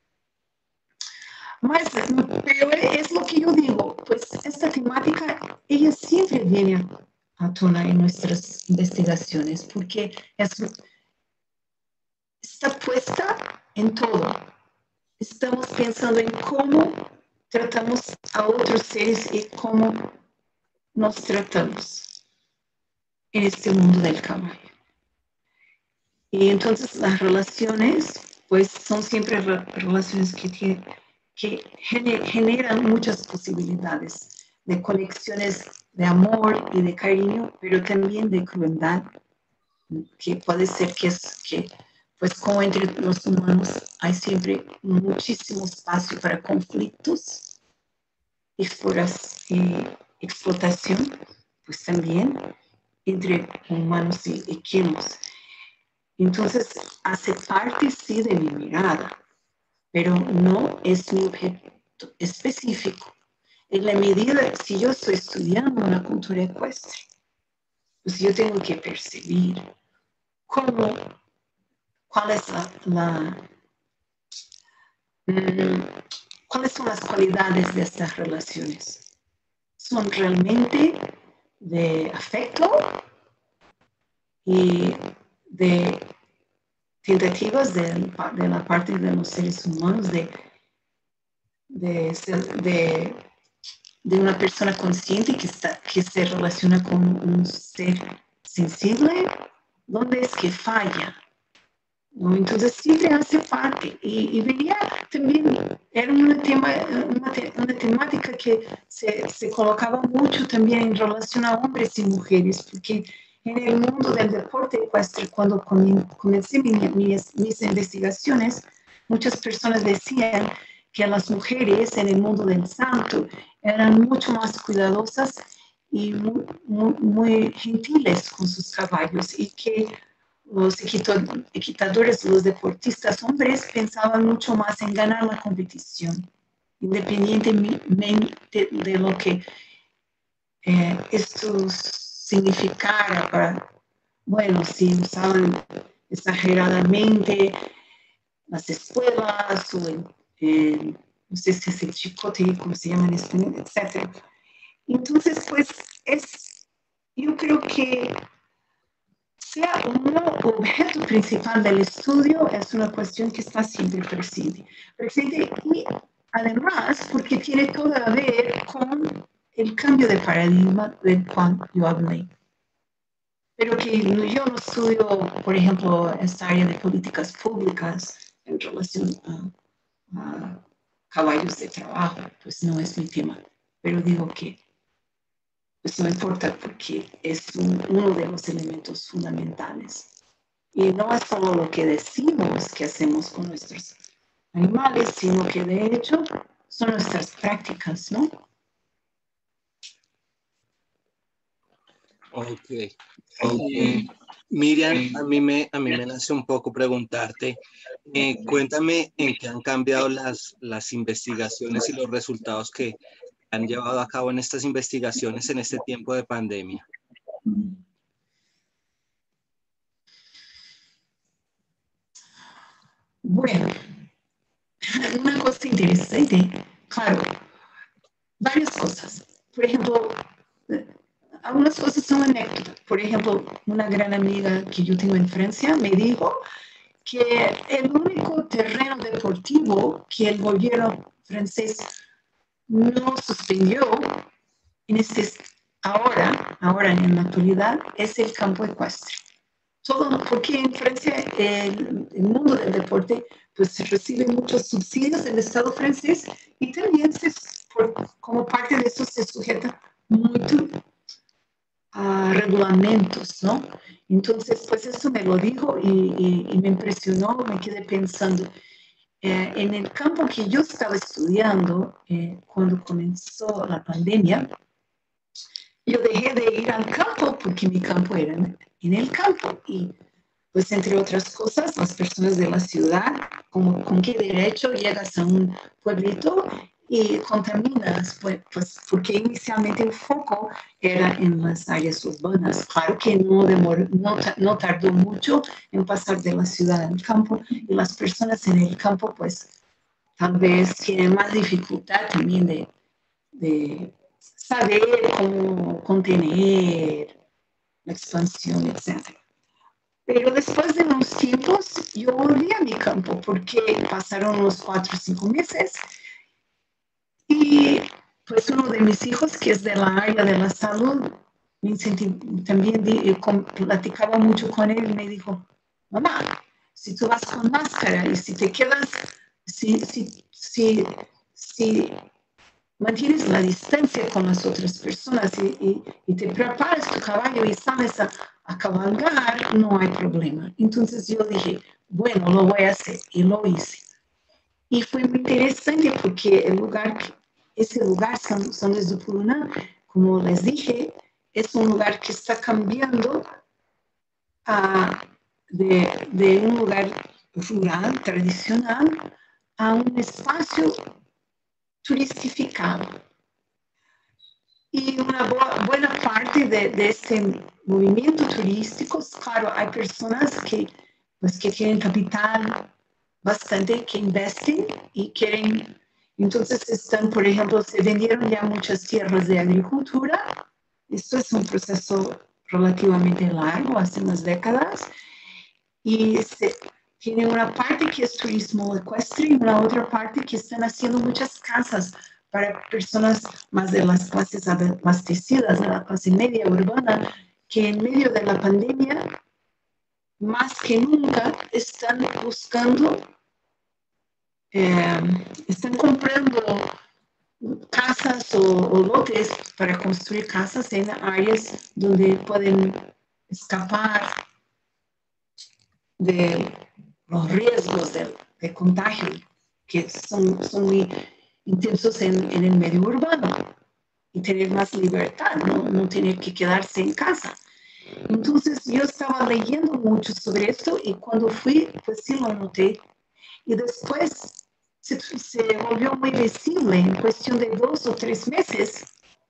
Mas, pero es lo que yo digo, pues esta temática, ella siempre viene a tona en nuestras investigaciones, porque es, está puesta en todo. Estamos pensando en cómo tratamos a otros seres y cómo nos tratamos en este mundo del caballo. Y entonces las relaciones, pues son siempre re relaciones que, tienen, que gener, generan muchas posibilidades de conexiones de amor y de cariño, pero también de crueldad, que puede ser que es que, pues como entre los humanos hay siempre muchísimo espacio para conflictos, exploración, eh, explotación, pues también entre humanos y equinos. Entonces, hace parte sí de mi mirada, pero no es mi objeto específico. En la medida, si yo estoy estudiando una cultura ecuestre, pues yo tengo que percibir cómo, cuál es la, la mmm, cuáles son las cualidades de estas relaciones. ¿Son realmente de afecto y de tentativas de, de la parte de los seres humanos de, de, de, de una persona consciente que, está, que se relaciona con un ser sensible? ¿Dónde es que falla? ¿No? Entonces siempre hace parte y, y veía también, era una, tema, una, te, una temática que se, se colocaba mucho también en relación a hombres y mujeres, porque en el mundo del deporte ecuestre, cuando comencé mis, mis investigaciones, muchas personas decían que las mujeres en el mundo del salto eran mucho más cuidadosas y muy, muy, muy gentiles con sus caballos, y que los equitadores, los deportistas hombres pensaban mucho más en ganar la competición, independientemente de lo que eh, esto significara para, bueno, si usaban exageradamente las escuelas o eh, no sé si es el chicote, como se llama en español, etcétera. Entonces, pues, es, yo creo que sea un objeto principal del estudio es una cuestión que está siempre presente. presente y además porque tiene todo a ver con el cambio de paradigma del cual yo hablé. Pero que yo no estudio, por ejemplo, esta área de políticas públicas en relación a, a caballos de trabajo, pues no es mi tema. Pero digo que pues no importa porque es un, uno de los elementos fundamentales. Y no es solo lo que decimos que hacemos con nuestros animales, sino que de hecho son nuestras prácticas, ¿no? Ok. Eh, Miriam, a mí, me, a mí me nace un poco preguntarte, eh, cuéntame en qué han cambiado las, las investigaciones y los resultados que han llevado a cabo en estas investigaciones en este tiempo de pandemia. Bueno, una cosa interesante, claro, varias cosas. Por ejemplo, algunas cosas son anécdotas. Por ejemplo, una gran amiga que yo tengo en Francia me dijo que el único terreno deportivo que el gobierno francés no suspendió en este, ahora, ahora en la actualidad, es el campo ecuestre. Todo, porque en Francia el, el mundo del deporte pues se recibe muchos subsidios del Estado francés y también se, por, como parte de eso se sujeta mucho a reglamentos, ¿no? Entonces, pues eso me lo dijo y, y, y me impresionó, me quedé pensando. Eh, en el campo que yo estaba estudiando, eh, cuando comenzó la pandemia, yo dejé de ir al campo porque mi campo era en, en el campo y pues entre otras cosas las personas de la ciudad ¿con, con qué derecho llegas a un pueblito y contaminas? Pues, pues porque inicialmente el foco era en las áreas urbanas. Claro que no, demoró, no, no tardó mucho en pasar de la ciudad al campo, y las personas en el campo pues tal vez tienen más dificultad también de, de saber cómo contener la expansión, etcétera. Pero después de unos tiempos, yo volví a mi campo porque pasaron unos cuatro o cinco meses y pues uno de mis hijos, que es de la área de la salud, me incentiv- también di, con, platicaba mucho con él y me dijo, mamá, si tú vas con máscara y si te quedas, si, si, si, si mantienes la distancia con las otras personas y, y, y te preparas tu caballo y sales a, a cabalgar, no hay problema. Entonces yo dije, bueno, lo voy a hacer, y lo hice. Y fue muy interesante porque el lugar, ese lugar, San, San Luis de Puruna, como les dije, es un lugar que está cambiando uh, de, de un lugar rural, tradicional, a un espacio turistificado. Y una bo- buena parte de, de este movimiento turístico, claro, hay personas que, pues, que tienen capital bastante, que invisten y quieren, entonces están, por ejemplo, se vendieron ya muchas tierras de agricultura. Esto es un proceso relativamente largo, hace unas décadas, y se, tiene una parte que es turismo ecuestre y una otra parte que están haciendo muchas casas para personas más de las clases abastecidas, de la clase media urbana, que en medio de la pandemia, más que nunca, están buscando, eh, están comprando casas o, o lotes para construir casas en áreas donde pueden escapar de los riesgos de, de contagio, que son, son muy intensos en, en el medio urbano, y tener más libertad, no, no tener que quedarse en casa. Entonces yo estaba leyendo mucho sobre esto y cuando fui, pues sí lo noté. Y después se, se volvió muy visible en cuestión de dos o tres meses.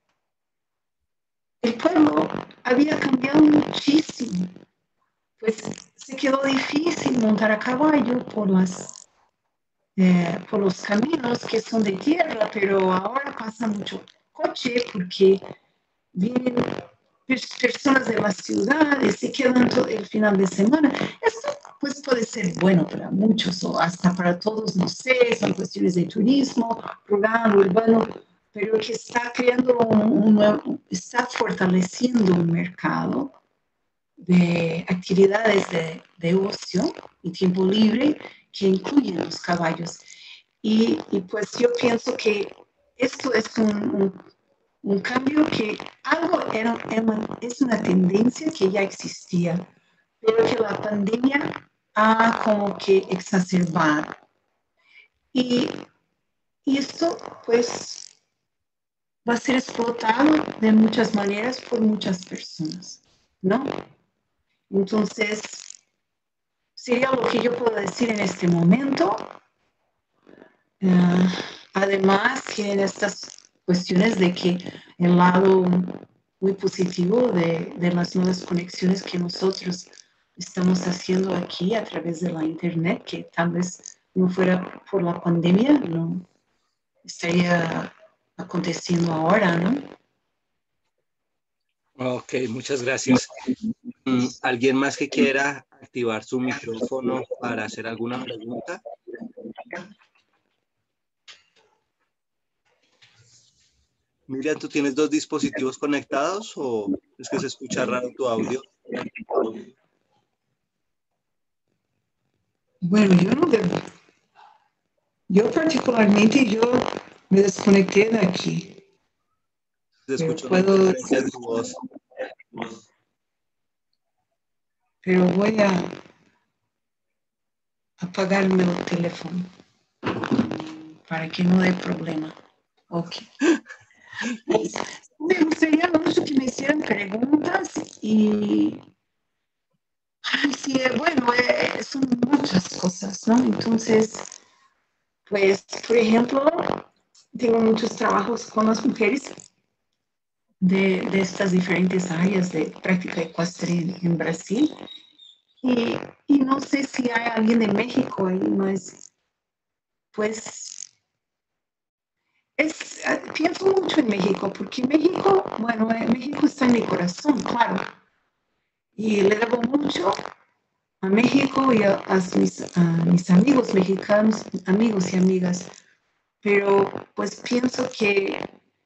El pueblo había cambiado muchísimo. Pues se quedó difícil montar a caballo por, las, eh, por los caminos que son de tierra, pero ahora pasa mucho coche porque vienen personas de las ciudades y se quedan todo el final de semana. Esto pues puede ser bueno para muchos o hasta para todos, no sé, son cuestiones de turismo, rural, urbano, pero que está creando un, un nuevo, está fortaleciendo un mercado de actividades de, de ocio y tiempo libre que incluyen los caballos. Y, y pues yo pienso que esto es un, un, un cambio que algo era, es una tendencia que ya existía, pero que la pandemia ha como que exacerbado. Y, y esto pues va a ser explotado de muchas maneras por muchas personas, ¿no? Entonces, sería lo que yo puedo decir en este momento. Uh, además, que en estas cuestiones de que el lado muy positivo de, de las nuevas conexiones que nosotros estamos haciendo aquí a través de la internet, que tal vez no fuera por la pandemia, no estaría aconteciendo ahora, ¿no? Ok, muchas gracias. ¿Alguien más que quiera activar su micrófono para hacer alguna pregunta? Miriam, ¿tú tienes dos dispositivos conectados o es que se escucha raro tu audio? Bueno, yo no debo. Yo particularmente, yo me desconecté de aquí. Se Pero escucha una puedo, interferencia en tu voz. Pero voy a apagarme el teléfono para que no dé problema. Ok. Pues, me gustaría mucho que me hicieran preguntas y... Ay, sí, bueno, eh, son muchas cosas, ¿no? Entonces, pues, por ejemplo, tengo muchos trabajos con las mujeres de, de estas diferentes áreas de práctica ecuestre en, en Brasil. Y, y no sé si hay alguien de México ahí, mas, pues, es, pienso mucho en México, porque México, bueno, México está en mi corazón, claro. Y le debo mucho a México y a, a, mis, a mis amigos mexicanos, amigos y amigas. Pero pues pienso que,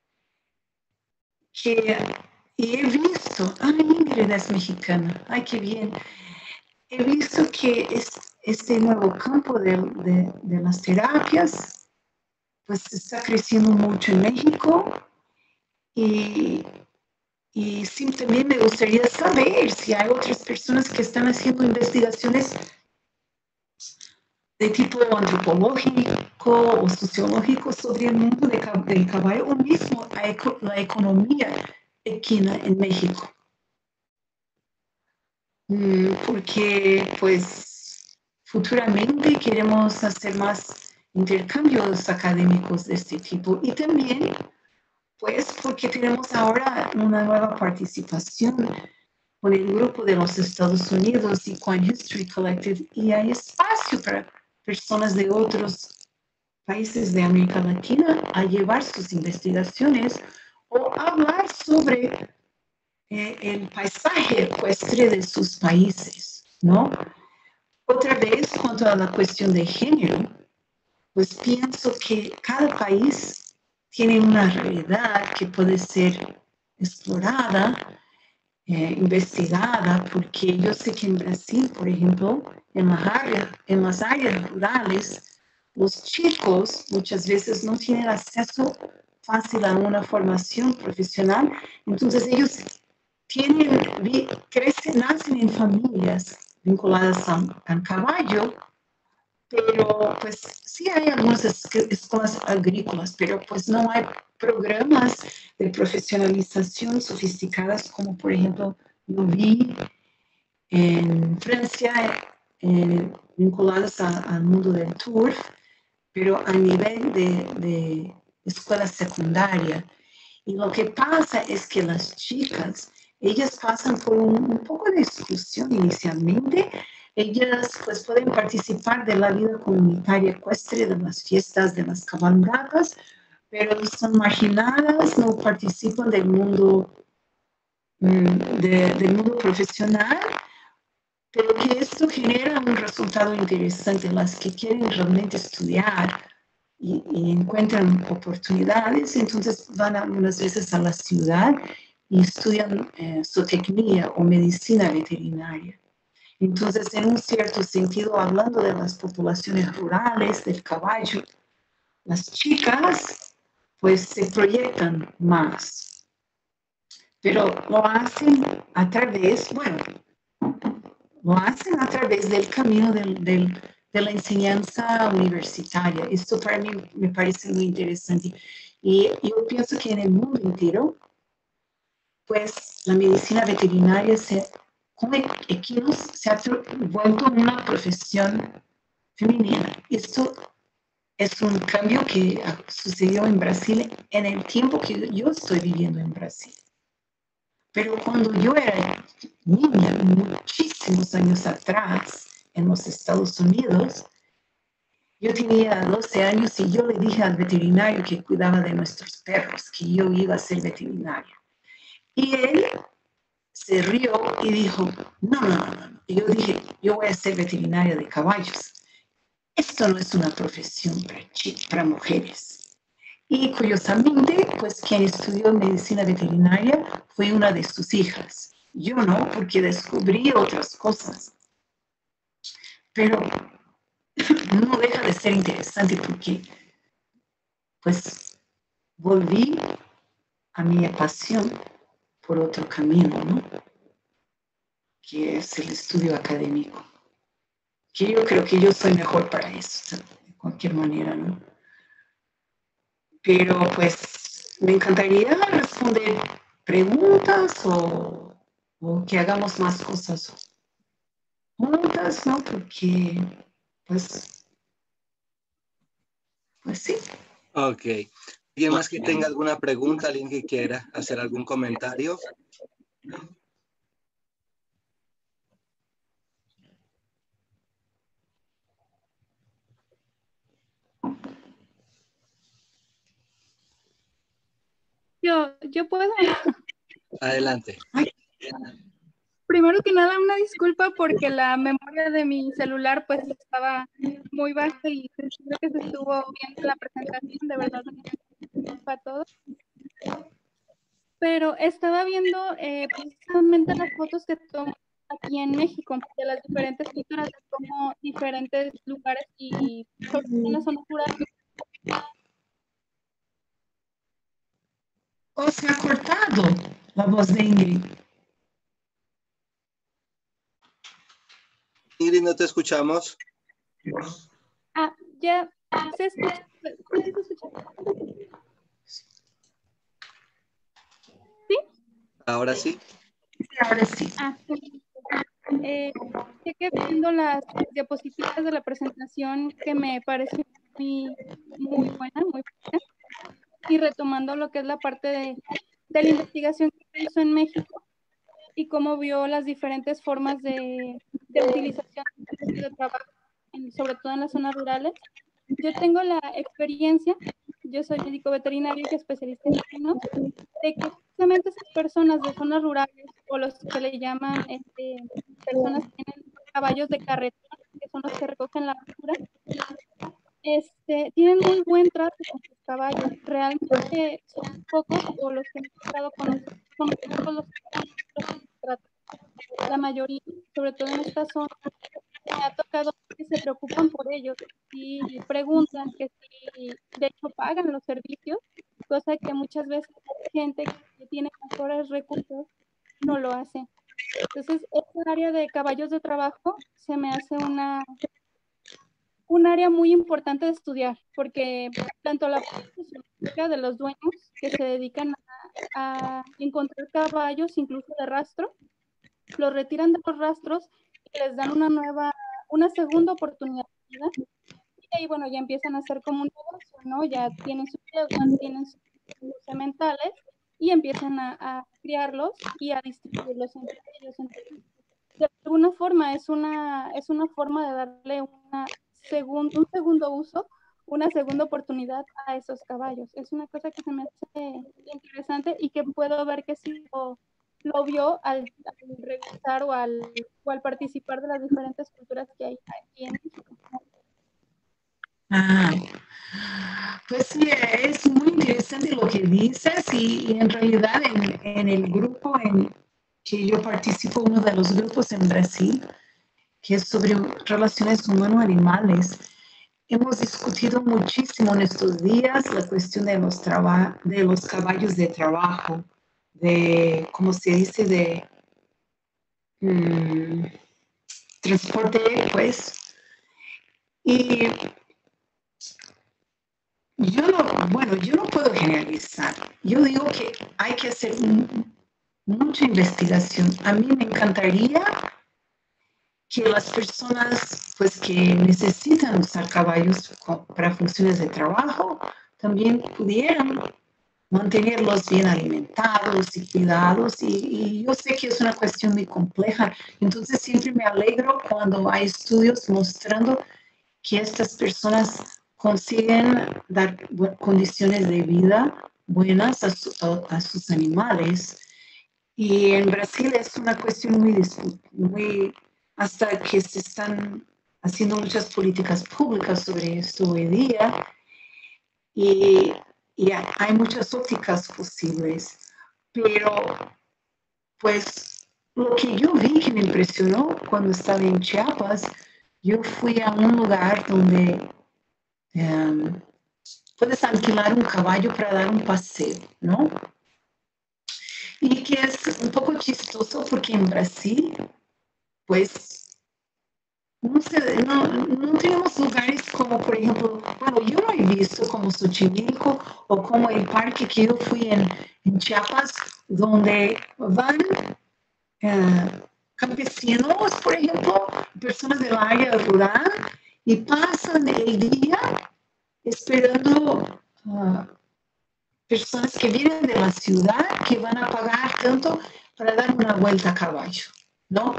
que y he visto, ay, Ingrid es mexicana, ay, qué bien. He visto que es, este nuevo campo de, de, de las terapias, pues está creciendo mucho en México y, y sí, también me gustaría saber si hay otras personas que están haciendo investigaciones de tipo antropológico o sociológico sobre el mundo de, del caballo o mismo la, eco, la economía equina en México. Mm, porque pues futuramente queremos hacer más intercambios académicos de este tipo y también pues porque tenemos ahora una nueva participación con el grupo de los Estados Unidos, Equine History Collective, y hay espacio para personas de otros países de América Latina a llevar sus investigaciones o hablar sobre eh, el paisaje ecuestre de sus países, ¿no? Otra vez, cuanto a la cuestión de género, pues pienso que cada país tiene una realidad que puede ser explorada, eh, investigada, porque yo sé que en Brasil, por ejemplo, en las áreas, en las áreas rurales, los chicos muchas veces no tienen acceso fácil a una formación profesional, entonces ellos tienen, crecen, nacen en familias vinculadas al, al caballo, pero pues sí hay algunas escuelas agrícolas, pero pues no hay programas de profesionalización sofisticadas como por ejemplo yo vi en Francia eh, vinculadas a, al mundo del turf, pero a nivel de, de escuela secundaria. Y lo que pasa es que las chicas, ellas pasan por un, un poco de exclusión inicialmente. Ellas pues pueden participar de la vida comunitaria ecuestre, de las fiestas, de las cabalgatas, pero son marginadas, no participan del mundo, de, del mundo profesional, pero que esto genera un resultado interesante. Las que quieren realmente estudiar y, y encuentran oportunidades, entonces van algunas veces a la ciudad y estudian eh, zootecnia o medicina veterinaria. Entonces, en un cierto sentido, hablando de las poblaciones rurales, del caballo, las chicas, pues se proyectan más, pero lo hacen a través, bueno, lo hacen a través del camino del, del, de la enseñanza universitaria. Esto para mí me parece muy interesante. Y yo pienso que en el mundo entero, pues la medicina veterinaria se, con equinos se ha vuelto una profesión femenina. Esto es un cambio que sucedió en Brasil en el tiempo que yo estoy viviendo en Brasil. Pero cuando yo era niña, muchísimos años atrás, en los Estados Unidos, yo tenía doce años y yo le dije al veterinario que cuidaba de nuestros perros que yo iba a ser veterinaria. Y él se rió y dijo, no, no, no, no. Y yo dije, yo voy a ser veterinaria de caballos. Esto no es una profesión para, para mujeres. Y curiosamente, pues quien estudió medicina veterinaria fue una de sus hijas. Yo no, porque descubrí otras cosas. Pero no deja de ser interesante porque, pues, volví a mi pasión por otro camino, ¿no? Que es el estudio académico. Que yo creo que yo soy mejor para eso, de cualquier manera, ¿no? Pero, pues, me encantaría responder preguntas o, o que hagamos más cosas. juntas, ¿no? Porque, pues, pues sí. Ok. ¿Alguien más que tenga alguna pregunta? ¿Alguien que quiera hacer algún comentario? Yo, yo puedo. Adelante. Primero que nada, una disculpa porque la memoria de mi celular pues estaba muy baja y creo que se estuvo viendo la presentación, de verdad, para todo. Pero estaba viendo eh, precisamente las fotos que tomo aquí en México, de las diferentes culturas, de cómo diferentes lugares y sobre todo en la zona rural. ¿O se ha cortado la voz de Ingrid? Ingrid, no te escuchamos. Ah, ya se escucha. ¿Sí se escucha? ¿Sí? Ahora sí. Ahora sí. Ah, eh, que viendo las diapositivas de la presentación que me pareció muy, muy buena, muy buena, y retomando lo que es la parte de, de la investigación que hizo en México y cómo vio las diferentes formas de, de utilización de trabajo, en, sobre todo en las zonas rurales. Yo tengo la experiencia, yo soy médico veterinario y especialista en caninos, de que justamente esas personas de zonas rurales o los que le llaman este, personas que tienen caballos de carretera, que son los que recogen la basura, este, tienen muy buen trato con sus caballos. Realmente son pocos o los que me he tocado conocer, son pocos los que tratan. La mayoría, sobre todo en esta zona, me ha tocado que se preocupan por ellos y preguntan que si de hecho pagan los servicios, cosa que muchas veces gente que tiene mejores recursos no lo hace. Entonces, esta área de caballos de trabajo se me hace una un área muy importante de estudiar, porque tanto la parte de los dueños que se dedican a, a encontrar caballos, incluso de rastro, los retiran de los rastros y les dan una nueva, una segunda oportunidad de vida. Y ahí, bueno, ya empiezan a hacer como un negocio, ¿no? Ya tienen sus deudas, tienen sus sementales y empiezan a, a criarlos y a distribuirlos entre ellos. Entonces, de alguna forma es una, es una forma de darle una segun, un segundo uso, una segunda oportunidad a esos caballos. Es una cosa que se me hace interesante y que puedo ver que sí lo, lo vio al, al revisar o al, o al participar de las diferentes culturas que hay aquí en México. Ah, pues sí, es muy interesante lo que dices y, y en realidad en, en el grupo en que yo participo, uno de los grupos en Brasil, que es sobre relaciones humano-animales, hemos discutido muchísimo en estos días la cuestión de los, traba de los caballos de trabajo, de, ¿cómo se dice?, de mmm, transporte, pues. Y yo no, bueno, yo no puedo generalizar. Yo digo que hay que hacer un, mucha investigación. A mí me encantaría que las personas pues, que necesitan usar caballos para funciones de trabajo también pudieran mantenerlos bien alimentados y cuidados. Y, y yo sé que es una cuestión muy compleja. Entonces siempre me alegro cuando hay estudios mostrando que estas personas consiguen dar condiciones de vida buenas a, su, a, a sus animales. Y en Brasil es una cuestión muy, muy, hasta que se están haciendo muchas políticas públicas sobre esto hoy día. Y, y hay muchas ópticas posibles. Pero, pues, lo que yo vi que me impresionó cuando estaba en Chiapas, yo fui a un lugar donde um, puedes alquilar un caballo para dar un paseo, ¿no? Y que es un poco chistoso porque en Brasil, pues, no, sé, no, no tenemos lugares como, por ejemplo, bueno, yo no he visto como Xochimilco o como el parque que yo fui en, en Chiapas, donde van uh, campesinos, por ejemplo, personas del área rural, y pasan el día esperando uh, personas que vienen de la ciudad que van a pagar tanto para dar una vuelta a caballo, ¿no?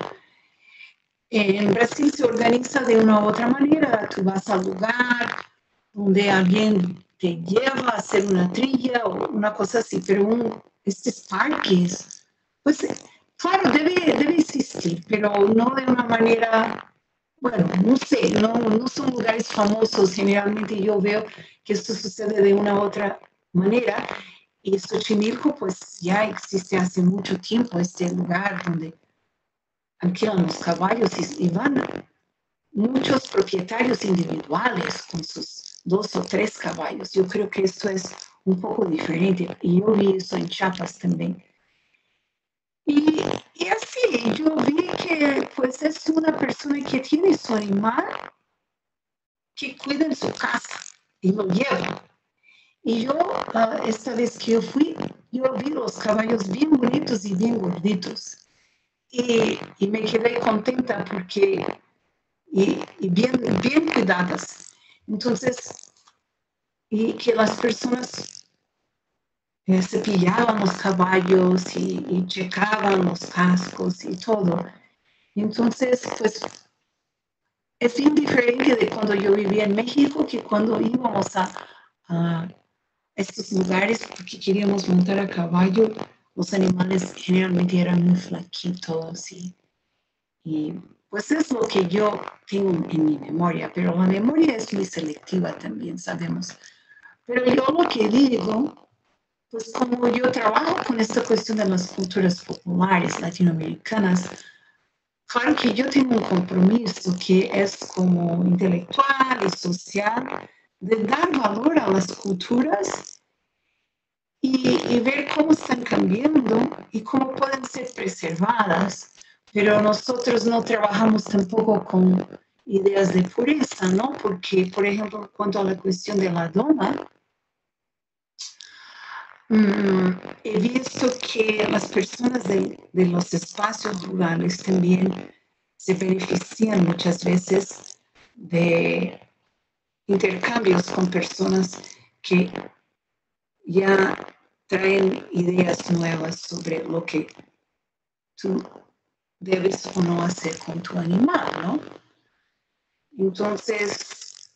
En Brasil se organiza de una u otra manera. Tú vas al lugar donde alguien te lleva a hacer una trilla o una cosa así, pero un, estos parques, pues claro, debe, debe existir, pero no de una manera, bueno, no sé, no, no son lugares famosos. Generalmente yo veo que esto sucede de una u otra manera, y Xochimilco pues ya existe hace mucho tiempo, este lugar donde alquilan los caballos y, y van muchos propietarios individuales con sus dos o tres caballos. Yo creo que esto es un poco diferente, y yo vi eso en Chiapas también. Y, y así, yo vi que pues es una persona que tiene su animal, que cuida en su casa y lo lleva. Y yo, uh, esta vez que yo fui, yo vi los caballos bien bonitos y bien gorditos. Y, y me quedé contenta porque, y, y bien, bien cuidadas. Entonces, y que las personas eh, cepillaban los caballos y, y checaban los cascos y todo. Entonces, pues, es bien diferente de cuando yo vivía en México, que cuando íbamos a, a estos lugares porque queríamos montar a caballo, los animales generalmente eran muy flaquitos y, y pues es lo que yo tengo en mi memoria, pero la memoria es muy selectiva también, sabemos. Pero yo lo que digo, pues como yo trabajo con esta cuestión de las culturas populares latinoamericanas, claro que yo tengo un compromiso que es como intelectual y social, de dar valor a las culturas y, y ver cómo están cambiando y cómo pueden ser preservadas. Pero nosotros no trabajamos tampoco con ideas de pureza, ¿no? Porque, por ejemplo, en cuanto a la cuestión de la doma, mmm, he visto que las personas de, de los espacios rurales también se benefician muchas veces de intercambios con personas que ya traen ideas nuevas sobre lo que tú debes o no hacer con tu animal, ¿no? Entonces,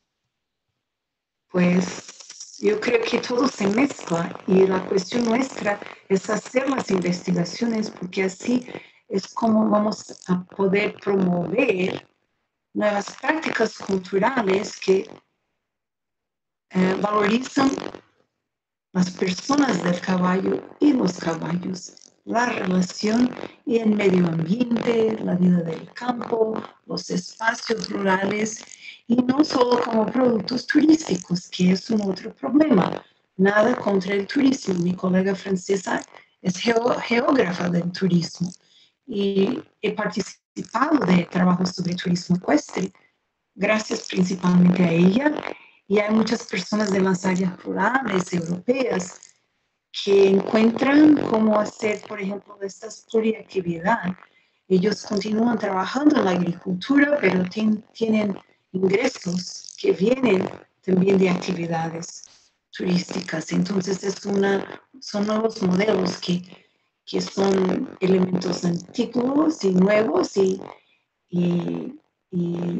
pues yo creo que todo se mezcla, y la cuestión nuestra es hacer las investigaciones, porque así es como vamos a poder promover nuevas prácticas culturales que eh, valorizan las personas del caballo y los caballos, la relación y el medio ambiente, la vida del campo, los espacios rurales, y no solo como productos turísticos, que es un otro problema. Nada contra el turismo. Mi colega francesa es geo, geógrafa del turismo y he participado de trabajos sobre turismo ecuestre, gracias principalmente a ella. Y hay muchas personas de las áreas rurales europeas que encuentran cómo hacer, por ejemplo, esta pluriactividad. Ellos continúan trabajando en la agricultura, pero ten, tienen ingresos que vienen también de actividades turísticas. Entonces, es una, son nuevos modelos que, que son elementos antiguos y nuevos, y, y, y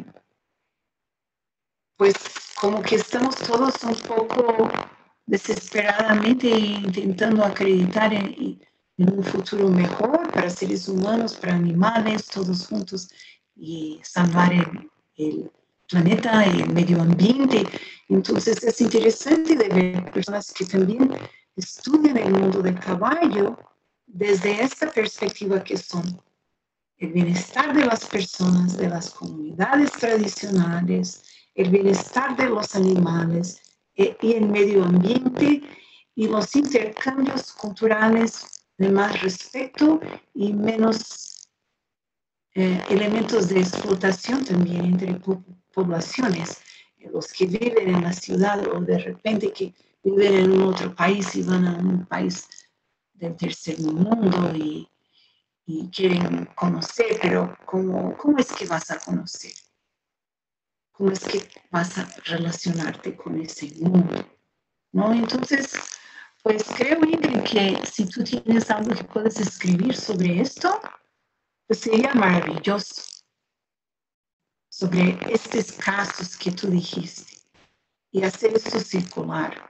pues como que estamos todos un poco desesperadamente intentando acreditar en, en un futuro mejor para seres humanos, para animales, todos juntos, y salvar el, el planeta, el medio ambiente. Entonces es interesante de ver personas que también estudian el mundo del caballo desde esta perspectiva, que son el bienestar de las personas, de las comunidades tradicionales, el bienestar de los animales eh, y el medio ambiente, y los intercambios culturales de más respeto y menos eh, elementos de explotación también entre po poblaciones, eh, los que viven en la ciudad o de repente que viven en un otro país y van a un país del tercer mundo, y, y quieren conocer, pero ¿cómo, cómo es que vas a conocer? ¿Cómo es que vas a relacionarte con ese mundo? ¿No? Entonces, pues creo, Ingrid, que si tú tienes algo que puedes escribir sobre esto, pues sería maravilloso. Sobre estos casos que tú dijiste y hacer esto circular.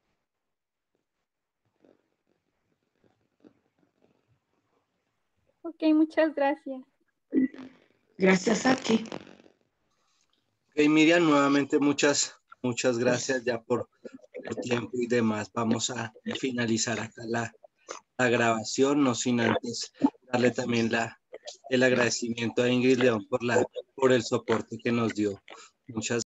Ok, muchas gracias. Gracias a ti. Ok, Miriam, nuevamente muchas, muchas gracias ya por, por tiempo y demás. Vamos a finalizar acá la, la grabación, no sin antes darle también la, el agradecimiento a Ingrid León por, la, por el soporte que nos dio. Muchas